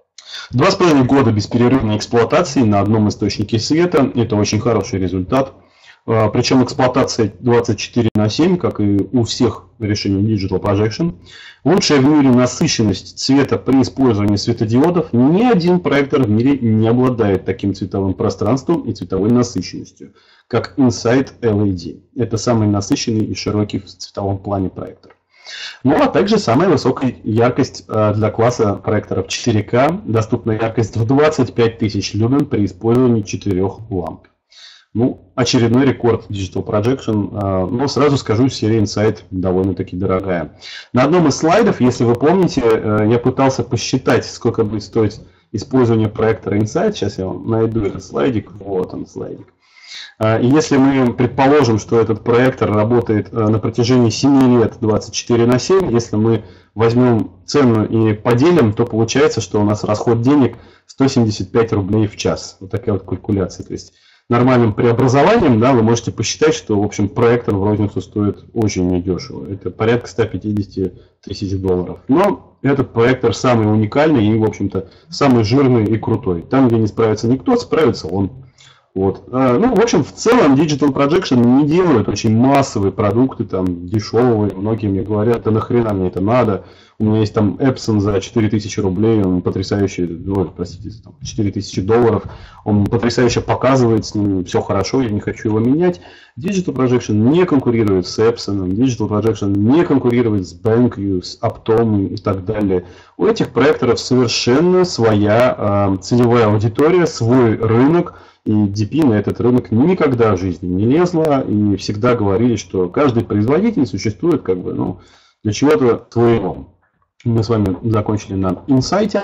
2,5 года бесперерывной эксплуатации на одном источнике света – это очень хороший результат. Причем эксплуатация 24/7, как и у всех решений Digital Projection. Лучшая в мире насыщенность цвета при использовании светодиодов. Ни один проектор в мире не обладает таким цветовым пространством и цветовой насыщенностью, как Insight LED. Это самый насыщенный и широкий в цветовом плане проектор. Ну а также самая высокая яркость для класса проекторов 4К. Доступная яркость в 25 тысяч люмен при использовании 4 ламп. Ну, очередной рекорд Digital Projection, но сразу скажу, серия Insight довольно-таки дорогая. На одном из слайдов, если вы помните, я пытался посчитать, сколько будет стоить использование проектора Insight. Сейчас я вам найду этот слайдик. Вот он, слайдик. И если мы предположим, что этот проектор работает на протяжении 7 лет 24/7, если мы возьмем цену и поделим, то получается, что у нас расход денег 175 рублей в час. Вот такая вот калькуляция. То есть нормальным преобразованием, да, вы можете посчитать, что, в общем, проектор в розницу стоит очень недешево. Это порядка 150 тысяч долларов. Но этот проектор самый уникальный и, в общем-то, самый жирный и крутой. Там, где не справится никто, справится он. Вот. Ну, в общем, в целом Digital Projection не делают очень массовые продукты, там, дешевые. Многие мне говорят, да нахрена мне это надо. У меня есть там Epson за 4000 рублей, он потрясающий, ой, простите, там, 4000 долларов. Он потрясающе показывает, с ним все хорошо, я не хочу его менять. Digital Projection не конкурирует с Epson, Digital Projection не конкурирует с BenQ, с Optom и так далее. У этих проекторов совершенно своя целевая аудитория, свой рынок. И DP на этот рынок никогда в жизни не лезла, и всегда говорили, что каждый производитель существует как бы, ну, для чего-то своего. Мы с вами закончили на инсайте.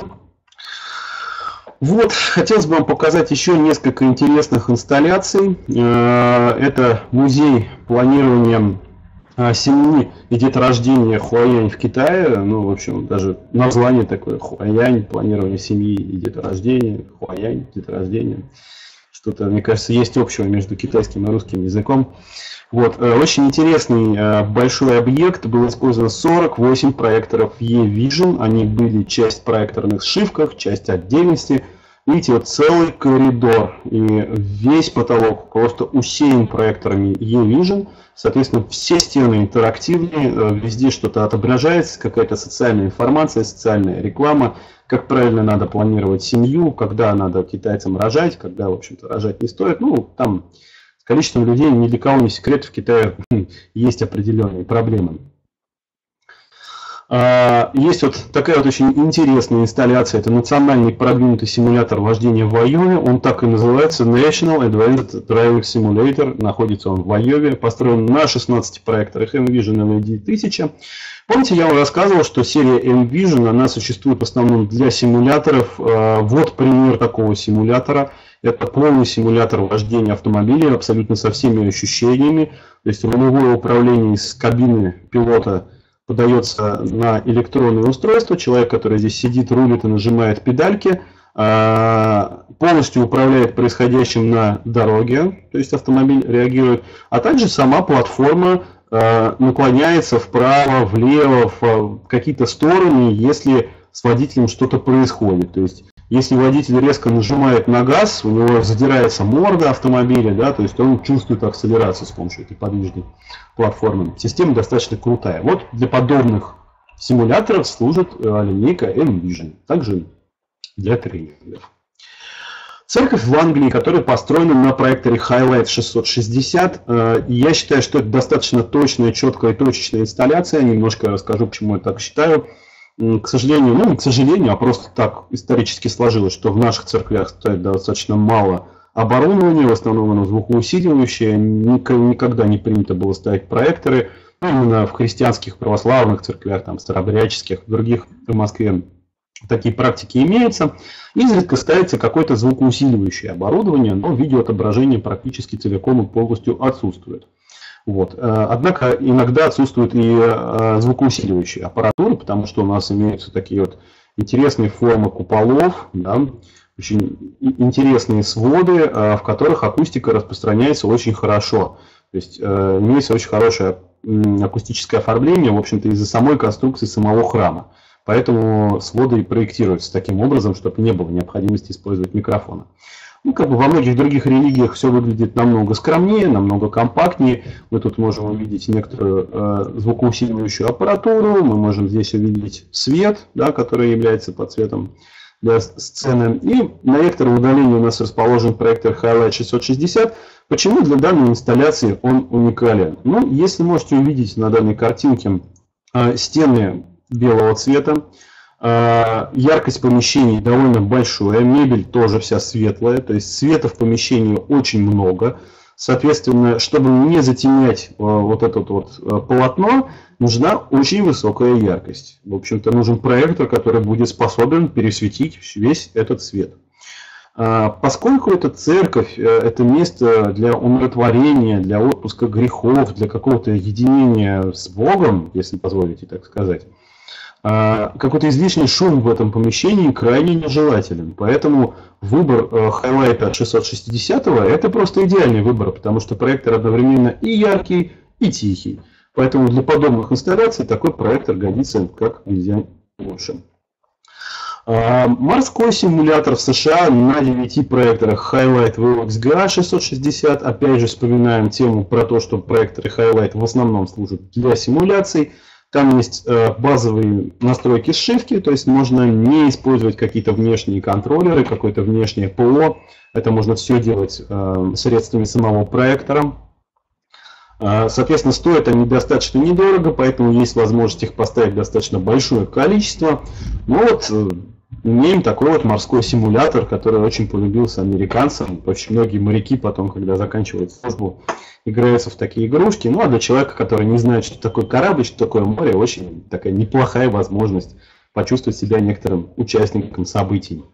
Вот, хотелось бы вам показать еще несколько интересных инсталляций. Это музей планирования семьи и деторождения Хуаянь в Китае. Ну, в общем, даже название такое: Хуаянь, планирование семьи и деторождения, Хуаянь, деторождение. Что-то, мне кажется, есть общего между китайским и русским языком. Вот. Очень интересный большой объект. Было использовано 48 проекторов E-Vision. Они были часть проекторных сшивках, часть отдельности. Видите, вот целый коридор. И весь потолок просто усеян проекторами E-Vision. Соответственно, все стены интерактивные. Везде что-то отображается, какая-то социальная информация, социальная реклама. Как правильно надо планировать семью, когда надо китайцам рожать, когда, в общем-то, рожать не стоит. Ну, там с количеством людей ни для кого не секрет, в Китае есть определенные проблемы. Есть вот такая вот очень интересная инсталляция. Это национальный продвинутый симулятор вождения в Айове. Он так и называется: National Advanced Driving Simulator. Находится он в Айове. Построен на 16 проекторах M-Vision LED 1000. Помните, я вам рассказывал, что серия M-Vision, она существует в основном для симуляторов. Вот пример такого симулятора. Это полный симулятор вождения автомобиля, абсолютно со всеми ощущениями. То есть рулевое управление из кабины пилота подается на электронное устройство. Человек, который здесь сидит, рулит и нажимает педальки, полностью управляет происходящим на дороге, то есть автомобиль реагирует, а также сама платформа наклоняется вправо, влево, в какие-то стороны, если с водителем что-то происходит. То есть, если водитель резко нажимает на газ, у него задирается морда автомобиля, да, то есть он чувствует акселерацию с помощью этой подвижной платформы. Система достаточно крутая. Вот для подобных симуляторов служит линейка M-Vision, также для тренингов. Церковь в Англии, которая построена на проекторе Highlight 660. Я считаю, что это достаточно точная, четкая и точечная инсталляция. Немножко расскажу, почему я так считаю. К сожалению, ну не к сожалению, а просто так исторически сложилось, что в наших церквях стоит достаточно мало оборудования, в основном оно звукоусиливающее, никогда не принято было ставить проекторы. Ну, именно в христианских православных церквях, там, старообрядческих, других в Москве такие практики имеются. Изредка ставится какое-то звукоусиливающее оборудование, но видеоотображение практически целиком и полностью отсутствует. Вот. Однако иногда отсутствует и звукоусиливающая аппаратура, потому что у нас имеются такие вот интересные формы куполов, да, очень интересные своды, в которых акустика распространяется очень хорошо. То есть имеется очень хорошее акустическое оформление, в общем-то, из-за самой конструкции самого храма. Поэтому своды и проектируются таким образом, чтобы не было необходимости использовать микрофона. Ну, как бы во многих других религиях все выглядит намного скромнее, намного компактнее. Мы тут можем увидеть некоторую звукоусиливающую аппаратуру, мы можем здесь увидеть свет, да, который является подсветом для сцены. И на некотором удалении у нас расположен проектор Hi-Light 660. Почему для данной инсталляции он уникален? Ну, если можете увидеть на данной картинке стены белого цвета, яркость помещений довольно большая, мебель тоже вся светлая, то есть света в помещении очень много. Соответственно, чтобы не затемнять вот это вот полотно, нужна очень высокая яркость. В общем-то, нужен проектор, который будет способен пересветить весь этот свет. Поскольку это церковь, это место для умиротворения, для отпуска грехов, для какого-то единения с Богом, если позволите так сказать, какой-то излишний шум в этом помещении крайне нежелателен. Поэтому выбор Hi-Light 660 это просто идеальный выбор, потому что проектор одновременно и яркий, и тихий. Поэтому для подобных инсталляций такой проектор годится как нельзя лучше. Морской симулятор в США на 9 проекторах Hi-Light VXGA 660. Опять же вспоминаем тему про то, что проекторы Hi-Light в основном служат для симуляций. Там есть базовые настройки сшивки, то есть можно не использовать какие-то внешние контроллеры, какое-то внешнее ПО. Это можно все делать средствами самого проектора. Соответственно, стоят они достаточно недорого, поэтому есть возможность их поставить достаточно большое количество. Но вот имеем такой вот морской симулятор, который очень полюбился американцам. Очень многие моряки потом, когда заканчивают службу, играются в такие игрушки. Ну а для человека, который не знает, что такое корабль, что такое море, очень такая неплохая возможность почувствовать себя некоторым участником событий.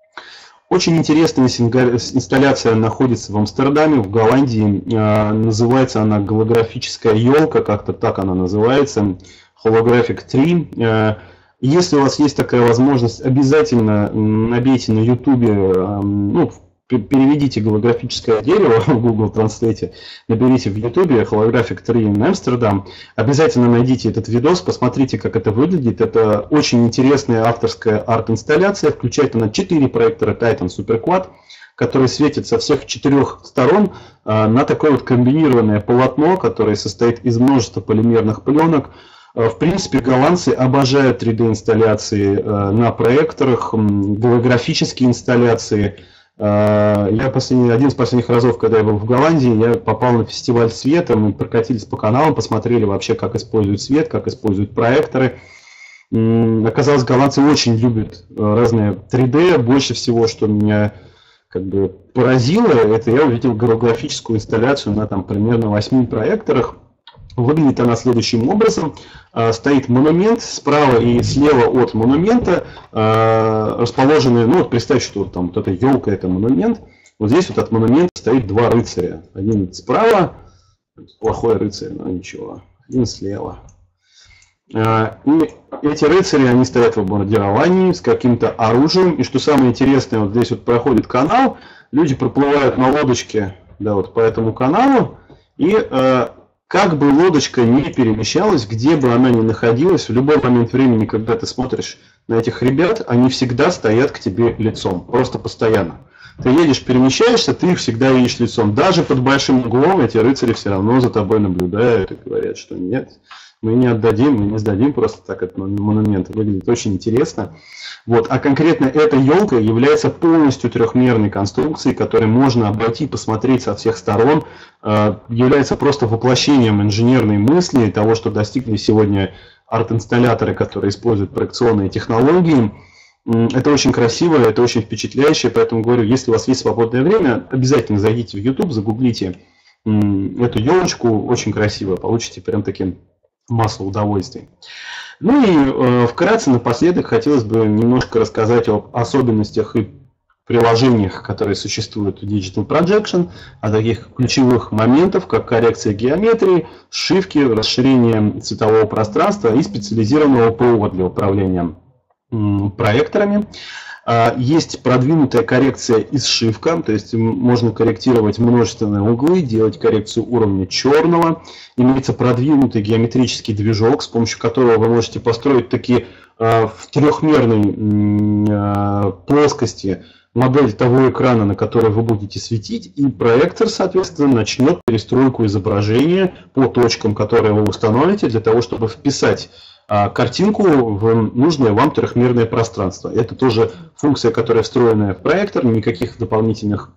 Очень интересная инсталляция находится в Амстердаме, в Голландии. Называется она голографическая елка, как-то так она называется, Holographic Tree. Если у вас есть такая возможность, обязательно набейте на YouTube, ну, переведите голографическое дерево в Google Translate, наберите в YouTube Holographic Tree in Amsterdam, обязательно найдите этот видос, посмотрите, как это выглядит. Это очень интересная авторская арт-инсталляция, включает она 4 проектора Titan SuperQuad, которые светят со всех 4 сторон на такое вот комбинированное полотно, которое состоит из множества полимерных пленок. В принципе, голландцы обожают 3D-инсталляции на проекторах, голографические инсталляции. Один из последних разов, когда я был в Голландии, я попал на фестиваль света, мы прокатились по каналам, посмотрели вообще, как используют свет, как используют проекторы. Оказалось, голландцы очень любят разные 3D. Больше всего, что меня как бы поразило, это я увидел голографическую инсталляцию на там примерно 8 проекторах. Выглядит она следующим образом. Стоит монумент, справа и слева от монумента расположены, ну вот представьте, что вот там вот эта елка, это монумент. Вот здесь вот от монумента стоит 2 рыцаря. Один справа, плохой рыцарь, но ничего, один слева. И эти рыцари, они стоят в бомбардировании с каким-то оружием. И что самое интересное, вот здесь вот проходит канал, люди проплывают на лодочке, да, вот по этому каналу, и как бы лодочка не перемещалась, где бы она ни находилась, в любой момент времени, когда ты смотришь на этих ребят, они всегда стоят к тебе лицом, просто постоянно. Ты едешь, перемещаешься, ты их всегда видишь лицом. Даже под большим углом эти рыцари все равно за тобой наблюдают и говорят, что нет, мы не отдадим, мы не сдадим просто так этот монумент. Выглядит очень интересно. Вот. А конкретно эта елка является полностью трехмерной конструкцией, которую можно обойти, посмотреть со всех сторон. Является просто воплощением инженерной мысли, того, что достигли сегодня арт-инсталляторы, которые используют проекционные технологии. Это очень красиво, это очень впечатляюще, поэтому говорю, если у вас есть свободное время, обязательно зайдите в YouTube, загуглите эту елочку, очень красиво, получите прям таки массу удовольствий. Ну и вкратце напоследок хотелось бы немножко рассказать об особенностях и приложениях, которые существуют в Digital Projection, о таких ключевых моментах, как коррекция геометрии, сшивки, расширение цветового пространства и специализированного ПО для управления проекторами. Есть продвинутая коррекция и сшивка, то есть можно корректировать множественные углы, делать коррекцию уровня черного. Имеется продвинутый геометрический движок, с помощью которого вы можете построить такие в трехмерной плоскости модель того экрана, на который вы будете светить, и проектор, соответственно, начнет перестройку изображения по точкам, которые вы установите, для того, чтобы вписать картинку в нужное вам трехмерное пространство. Это тоже функция, которая встроена в проектор, никакого дополнительного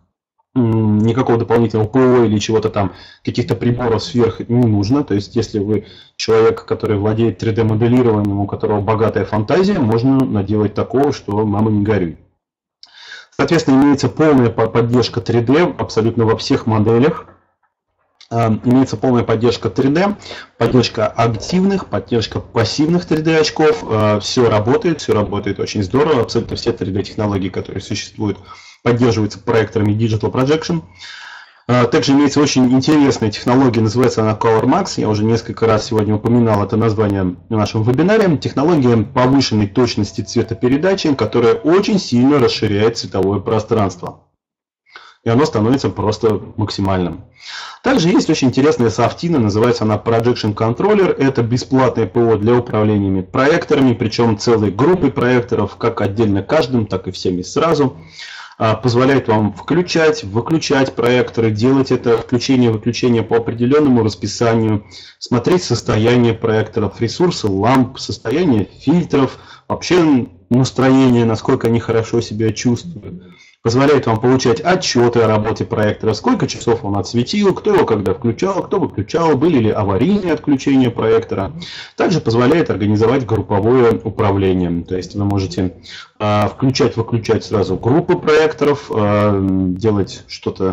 ПО или чего-то там, каких-то приборов сверх не нужно. То есть, если вы человек, который владеет 3D-моделированием, у которого богатая фантазия, можно наделать такого, что мама не горюй. Соответственно, имеется полная поддержка 3D абсолютно во всех моделях. Имеется полная поддержка 3D, поддержка активных, поддержка пассивных 3D очков. Все работает очень здорово. Абсолютно все 3D технологии, которые существуют, поддерживаются проекторами Digital Projection. Также имеется очень интересная технология, называется она Color Max. Я уже несколько раз сегодня упоминал это название в нашем вебинаре. Технология повышенной точности цветопередачи, которая очень сильно расширяет цветовое пространство. И оно становится просто максимальным. Также есть очень интересная софтина, называется она Projection Controller. Это бесплатное ПО для управления проекторами, причем целой группой проекторов, как отдельно каждым, так и всеми сразу. Позволяет вам включать, выключать проекторы, делать это включение-выключение по определенному расписанию, смотреть состояние проекторов, ресурсы ламп, состояние фильтров, вообще настроение, насколько они хорошо себя чувствуют. Позволяет вам получать отчеты о работе проектора, сколько часов он отсветил, кто его когда включал, кто выключал, были ли аварийные отключения проектора. Также позволяет организовать групповое управление. То есть вы можете включать-выключать сразу группы проекторов, делать что-то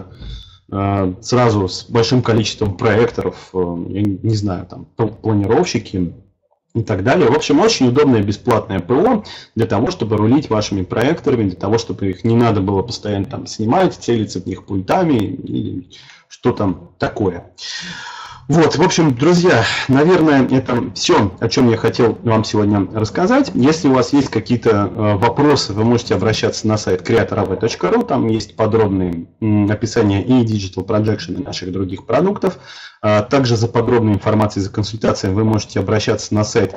сразу с большим количеством проекторов, я не знаю, там планировщики и так далее. В общем, очень удобное бесплатное ПО для того, чтобы рулить вашими проекторами, для того, чтобы их не надо было постоянно там снимать, целиться в них пультами или что там такое. Вот, в общем, друзья, наверное, это все, о чем я хотел вам сегодня рассказать. Если у вас есть какие-то вопросы, вы можете обращаться на сайт creator.av.ru, там есть подробные описания и Digital Projection, и наших других продуктов. Также за подробной информацией, за консультацией вы можете обращаться на сайт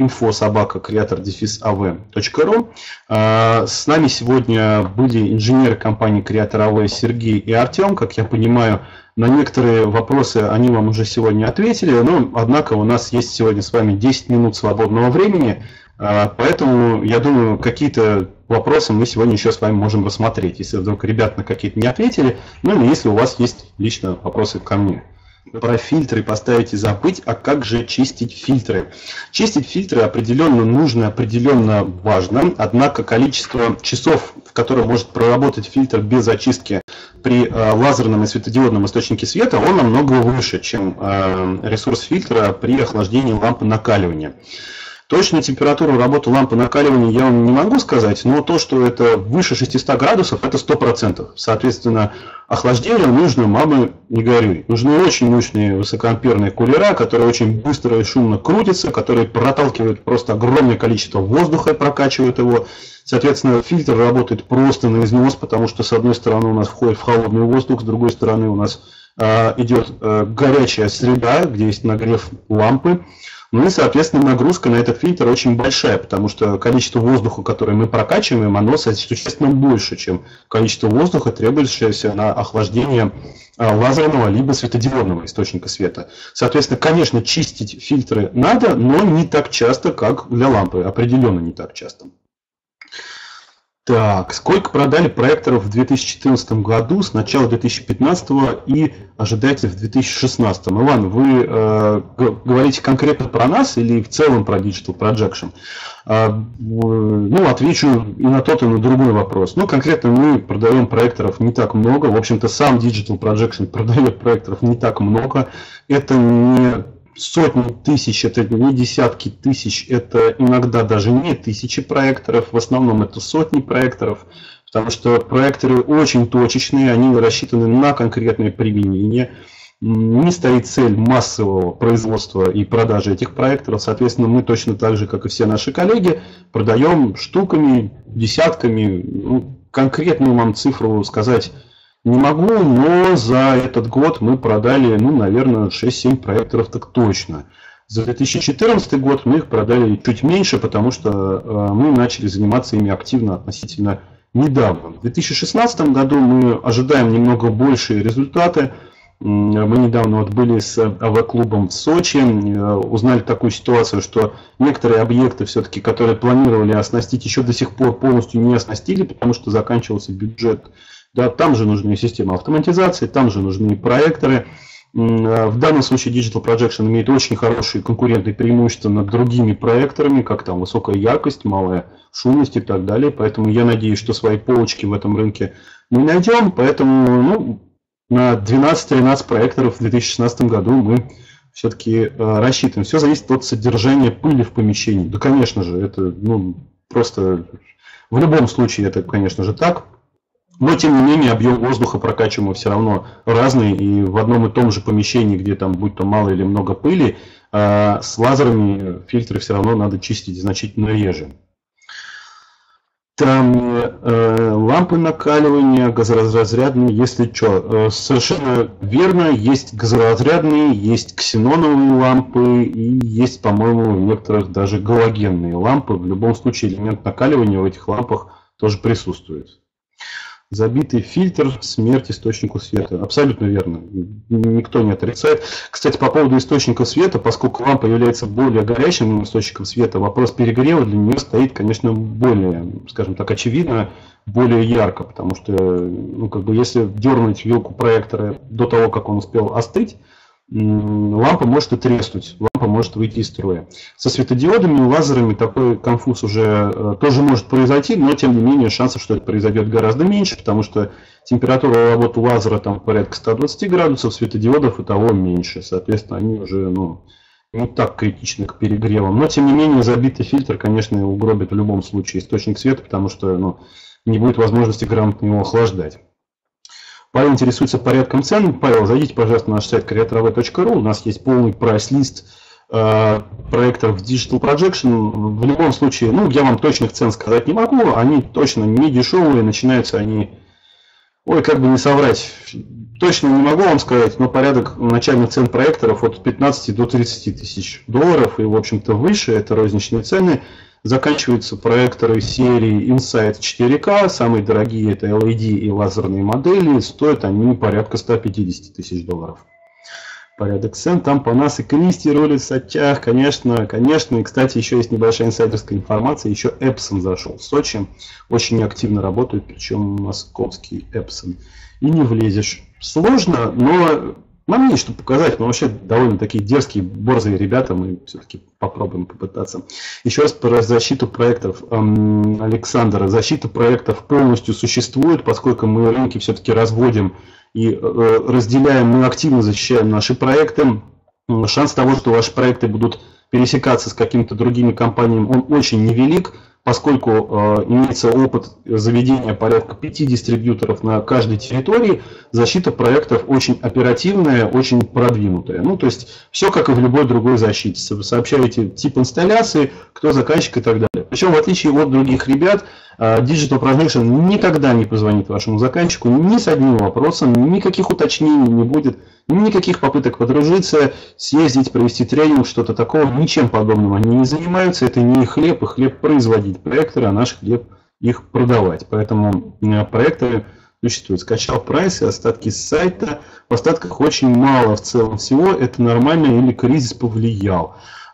info@creator-av.ru. С нами сегодня были инженеры компании Creator AV Сергей и Артем. Как я понимаю, на некоторые вопросы они вам уже сегодня ответили, но однако у нас есть сегодня с вами 10 минут свободного времени, поэтому я думаю, какие-то вопросы мы сегодня еще с вами можем рассмотреть, если вдруг ребята на какие-то не ответили, ну или если у вас есть лично вопросы ко мне. Про фильтры поставить и забыть, а как же чистить фильтры? Чистить фильтры определенно нужно, определенно важно, однако количество часов, в которые может проработать фильтр без очистки при лазерном и светодиодном источнике света, он намного выше, чем ресурс фильтра при охлаждении лампы накаливания. Точную температуру работы лампы накаливания я вам не могу сказать, но то, что это выше 600 градусов, это 100%. Соответственно, охлаждению нужно, мамы, не горюй. Нужны очень мощные высокоамперные кулера, которые очень быстро и шумно крутятся, которые проталкивают просто огромное количество воздуха, прокачивают его. Соответственно, фильтр работает просто на износ, потому что с одной стороны у нас входит в холодный воздух, с другой стороны у нас идет горячая среда, где есть нагрев лампы. Ну и, соответственно, нагрузка на этот фильтр очень большая, потому что количество воздуха, которое мы прокачиваем, оно существенно больше, чем количество воздуха, требующееся на охлаждение лазерного либо светодиодного источника света. Соответственно, конечно, чистить фильтры надо, но не так часто, как для лампы, определенно не так часто. Так, сколько продали проекторов в 2014 году, с начала 2015 и ожидаете в 2016? Иван, вы говорите конкретно про нас или в целом про Digital Projection? Ну, отвечу и на тот, и на другой вопрос. Ну, конкретно мы продаем проекторов не так много. В общем-то, сам Digital Projection продает проекторов не так много. Это не сотни тысяч, это не десятки тысяч, это иногда даже не тысячи проекторов, в основном это сотни проекторов, потому что проекторы очень точечные, они рассчитаны на конкретное применение. Не стоит цель массового производства и продажи этих проекторов, соответственно, мы точно так же, как и все наши коллеги, продаем штуками, десятками. Ну, конкретную вам цифру сказать не могу, но за этот год мы продали, ну, наверное, 6-7 проекторов так точно. За 2014 год мы их продали чуть меньше, потому что мы начали заниматься ими активно относительно недавно. В 2016 году мы ожидаем немного большие результаты. Мы недавно вот были с АВ-клубом в Сочи, узнали такую ситуацию, что некоторые объекты, все-таки, которые планировали оснастить, еще до сих пор полностью не оснастили, потому что заканчивался бюджет. Да, там же нужны системы автоматизации, там же нужны проекторы. В данном случае Digital Projection имеет очень хорошие конкурентные преимущества над другими проекторами, как там высокая яркость, малая шумность и так далее. Поэтому я надеюсь, что свои полочки в этом рынке мы найдем. Поэтому ну, на 12-13 проекторов в 2016 году мы все-таки рассчитываем. Все зависит от содержания пыли в помещении. Да, конечно же, это ну, просто в любом случае это, конечно же, так. Но, тем не менее, объем воздуха прокачиваемого все равно разный, и в одном и том же помещении, где там будь то мало или много пыли, с лазерами фильтры все равно надо чистить значительно реже. Там лампы накаливания, газоразрядные, если что. Совершенно верно, есть газоразрядные, есть ксеноновые лампы и есть, по-моему, у некоторых даже галогенные лампы. В любом случае элемент накаливания в этих лампах тоже присутствует. Забитый фильтр, смерть источнику света. Абсолютно верно. Никто не отрицает. Кстати, по поводу источника света, поскольку лампа является более горячим источником света, вопрос перегрева для нее стоит, конечно, более, скажем так, очевидно, более ярко. Потому что, ну, как бы, если дернуть вилку проектора до того, как он успел остыть, лампа может и треснуть, лампа может выйти из строя. Со светодиодами и лазерами такой конфуз уже тоже может произойти, но тем не менее шансов, что это произойдет, гораздо меньше, потому что температура работы лазера там порядка 120 градусов, светодиодов и того меньше. Соответственно, они уже не так критичны к перегревам. Но тем не менее забитый фильтр, конечно, угробит в любом случае источник света, потому что не будет возможности грамотно его охлаждать. Павел интересуется порядком цен. Павел, зайдите, пожалуйста, на наш сайт creatorave.ru. У нас есть полный прайс-лист проекторов Digital Projection. В любом случае, я вам точных цен сказать не могу. Они точно не дешевые. Начинаются они, как бы не соврать, точно не могу вам сказать, но порядок начальных цен проекторов от 15 до 30 тысяч долларов. И, в общем-то, выше. Это розничные цены. Заканчиваются проекторы серии Insight 4K, самые дорогие это LED и лазерные модели, стоят они порядка 150 тысяч долларов. Порядок цен, там по нас и Кристи рулит в сетях, конечно, и, кстати, еще есть небольшая инсайдерская информация, еще Epson зашел в Сочи, очень активно работает, причем московский Epson, и не влезешь. Сложно, но нам есть что показать, но вообще довольно такие дерзкие, борзые ребята, мы все-таки попробуем попытаться. Еще раз про защиту проектов. Александр, защита проектов полностью существует, поскольку мы рынки все-таки разводим и разделяем, мы активно защищаем наши проекты. Шанс того, что ваши проекты будут пересекаться с какими-то другими компаниями, он очень невелик, поскольку имеется опыт заведения порядка 5 дистрибьюторов на каждой территории, защита проектов очень оперативная, очень продвинутая. То есть все как и в любой другой защите. Вы сообщаете тип инсталляции, кто заказчик и так далее. Причем в отличие от других ребят, Digital Projection никогда не позвонит вашему заказчику ни с одним вопросом, никаких уточнений не будет, никаких попыток подружиться, съездить, провести тренинг, что-то такого, ничем подобным они не занимаются. Это не их хлеб, и хлеб производить проекторы, а наш хлеб их продавать. Поэтому проекторы существуют. Скачал прайс и остатки с сайта. В остатках очень мало в целом всего. Это нормально или кризис повлиял?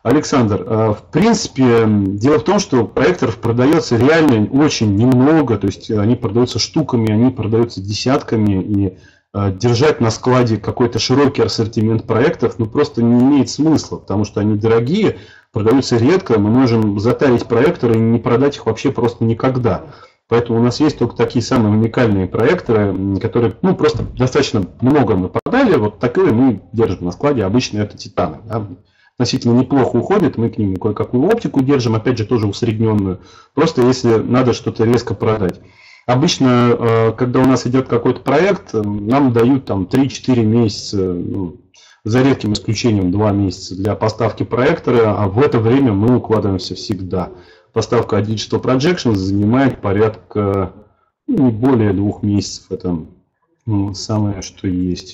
Александр, в принципе, дело в том, что проекторов продается реально очень немного, то есть они продаются штуками, они продаются десятками, и держать на складе какой-то широкий ассортимент проектов ну, просто не имеет смысла, потому что они дорогие, продаются редко, мы можем затарить проекторы и не продать их вообще просто никогда. Поэтому у нас есть только такие самые уникальные проекторы, которые ну, просто достаточно много мы продали, вот такие мы держим на складе, обычно это титаны. Да? Относительно неплохо уходит, мы к ним кое-какую оптику держим, опять же тоже усредненную, просто если надо что-то резко продать. Обычно, когда у нас идет какой-то проект, нам дают там 3-4 месяца, ну, за редким исключением 2 месяца для поставки проектора, а в это время мы укладываемся всегда. Поставка от Digital Projection занимает порядка не более 2 месяцев, это самое что есть.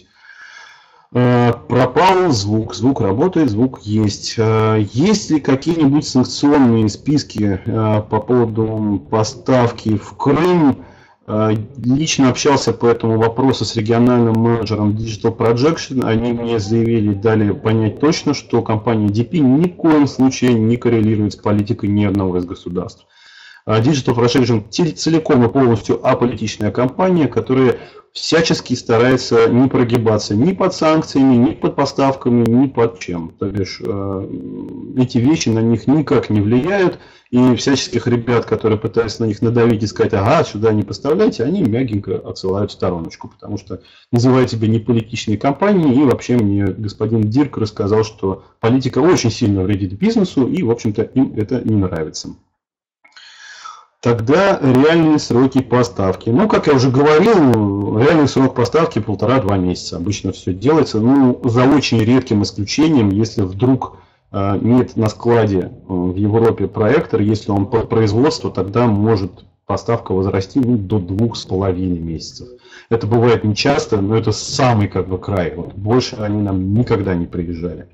Пропал звук, звук работает, звук есть. Есть ли какие-нибудь санкционные списки по поводу поставки в Крым? Лично общался по этому вопросу с региональным менеджером Digital Projection. Они мне заявили, дали понять точно, что компания DP ни в коем случае не коррелирует с политикой ни одного из государств. Digital Projection целиком и полностью аполитичная компания, которая всячески старается не прогибаться ни под санкциями, ни под поставками, ни под чем. То бишь, эти вещи на них никак не влияют, и всяческих ребят, которые пытаются на них надавить и сказать, ага, сюда не поставляйте, они мягенько отсылают в стороночку, потому что называют себя неполитичной компанией, и вообще мне господин Дирк рассказал, что политика очень сильно вредит бизнесу, и, в общем-то, им это не нравится. Тогда реальные сроки поставки. Ну, как я уже говорил, реальный срок поставки 1,5-2 месяца. Обычно все делается. Ну, за очень редким исключением, если вдруг нет на складе в Европе проектор, если он под производство, тогда может поставка возрасти до 2,5 месяцев. Это бывает нечасто, но это самый как бы край. Вот больше они нам никогда не приезжали.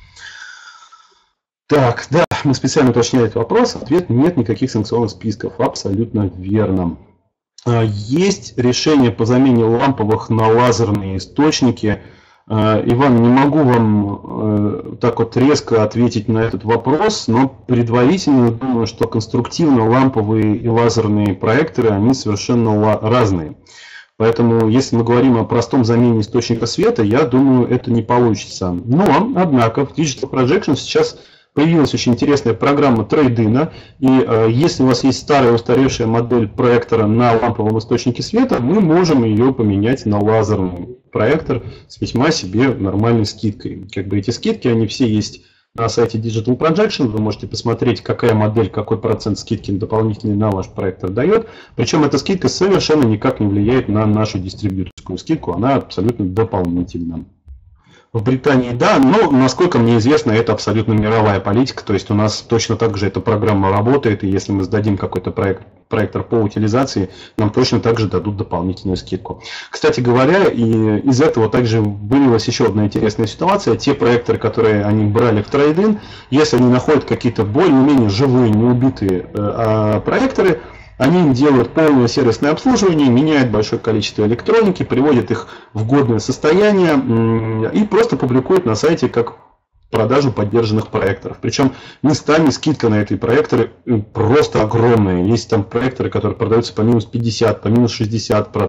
Так, да, мы специально уточняли этот вопрос. Ответ: нет никаких санкционных списков. Абсолютно верно. Есть решение по замене ламповых на лазерные источники. Иван, не могу вам так вот резко ответить на этот вопрос, но предварительно думаю, что конструктивно ламповые и лазерные проекторы, они совершенно разные. Поэтому, если мы говорим о простом замене источника света, я думаю, это не получится. Но, однако, в Digital Projection сейчас появилась очень интересная программа трейд-ина, и если у вас есть старая устаревшая модель проектора на ламповом источнике света, мы можем ее поменять на лазерный проектор с весьма себе нормальной скидкой. Как бы эти скидки, они все есть на сайте Digital Projection, вы можете посмотреть, какая модель, какой процент скидки дополнительный на ваш проектор дает. Причем эта скидка совершенно никак не влияет на нашу дистрибьюторскую скидку, она абсолютно дополнительна. В Британии да, но, насколько мне известно, это абсолютно мировая политика, то есть у нас точно так же эта программа работает, и если мы сдадим какой-то проектор по утилизации, нам точно так же дадут дополнительную скидку. Кстати говоря, и из этого также вылилась еще одна интересная ситуация. Те проекторы, которые они брали в трейд-ин, если они находят какие-то более-менее живые, неубитые проекторы, они им делают полное сервисное обслуживание, меняют большое количество электроники, приводят их в годное состояние и просто публикуют на сайте как продажу поддержанных проекторов. Причем местами скидка на эти проекторы просто огромная. Есть там проекторы, которые продаются по минус 50, по минус 60%.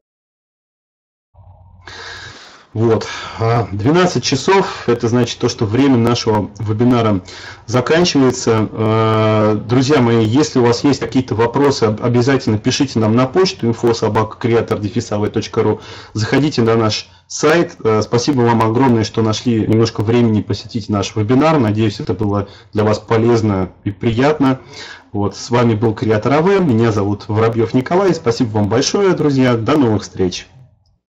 Вот. 12 часов, это значит то, что время нашего вебинара заканчивается. Друзья мои, если у вас есть какие-то вопросы, обязательно пишите нам на почту info@creator-av.ru. Заходите на наш сайт. Спасибо вам огромное, что нашли немножко времени посетить наш вебинар. Надеюсь, это было для вас полезно и приятно. Вот. С вами был Creator AV, меня зовут Воробьев Николай. Спасибо вам большое, друзья. До новых встреч.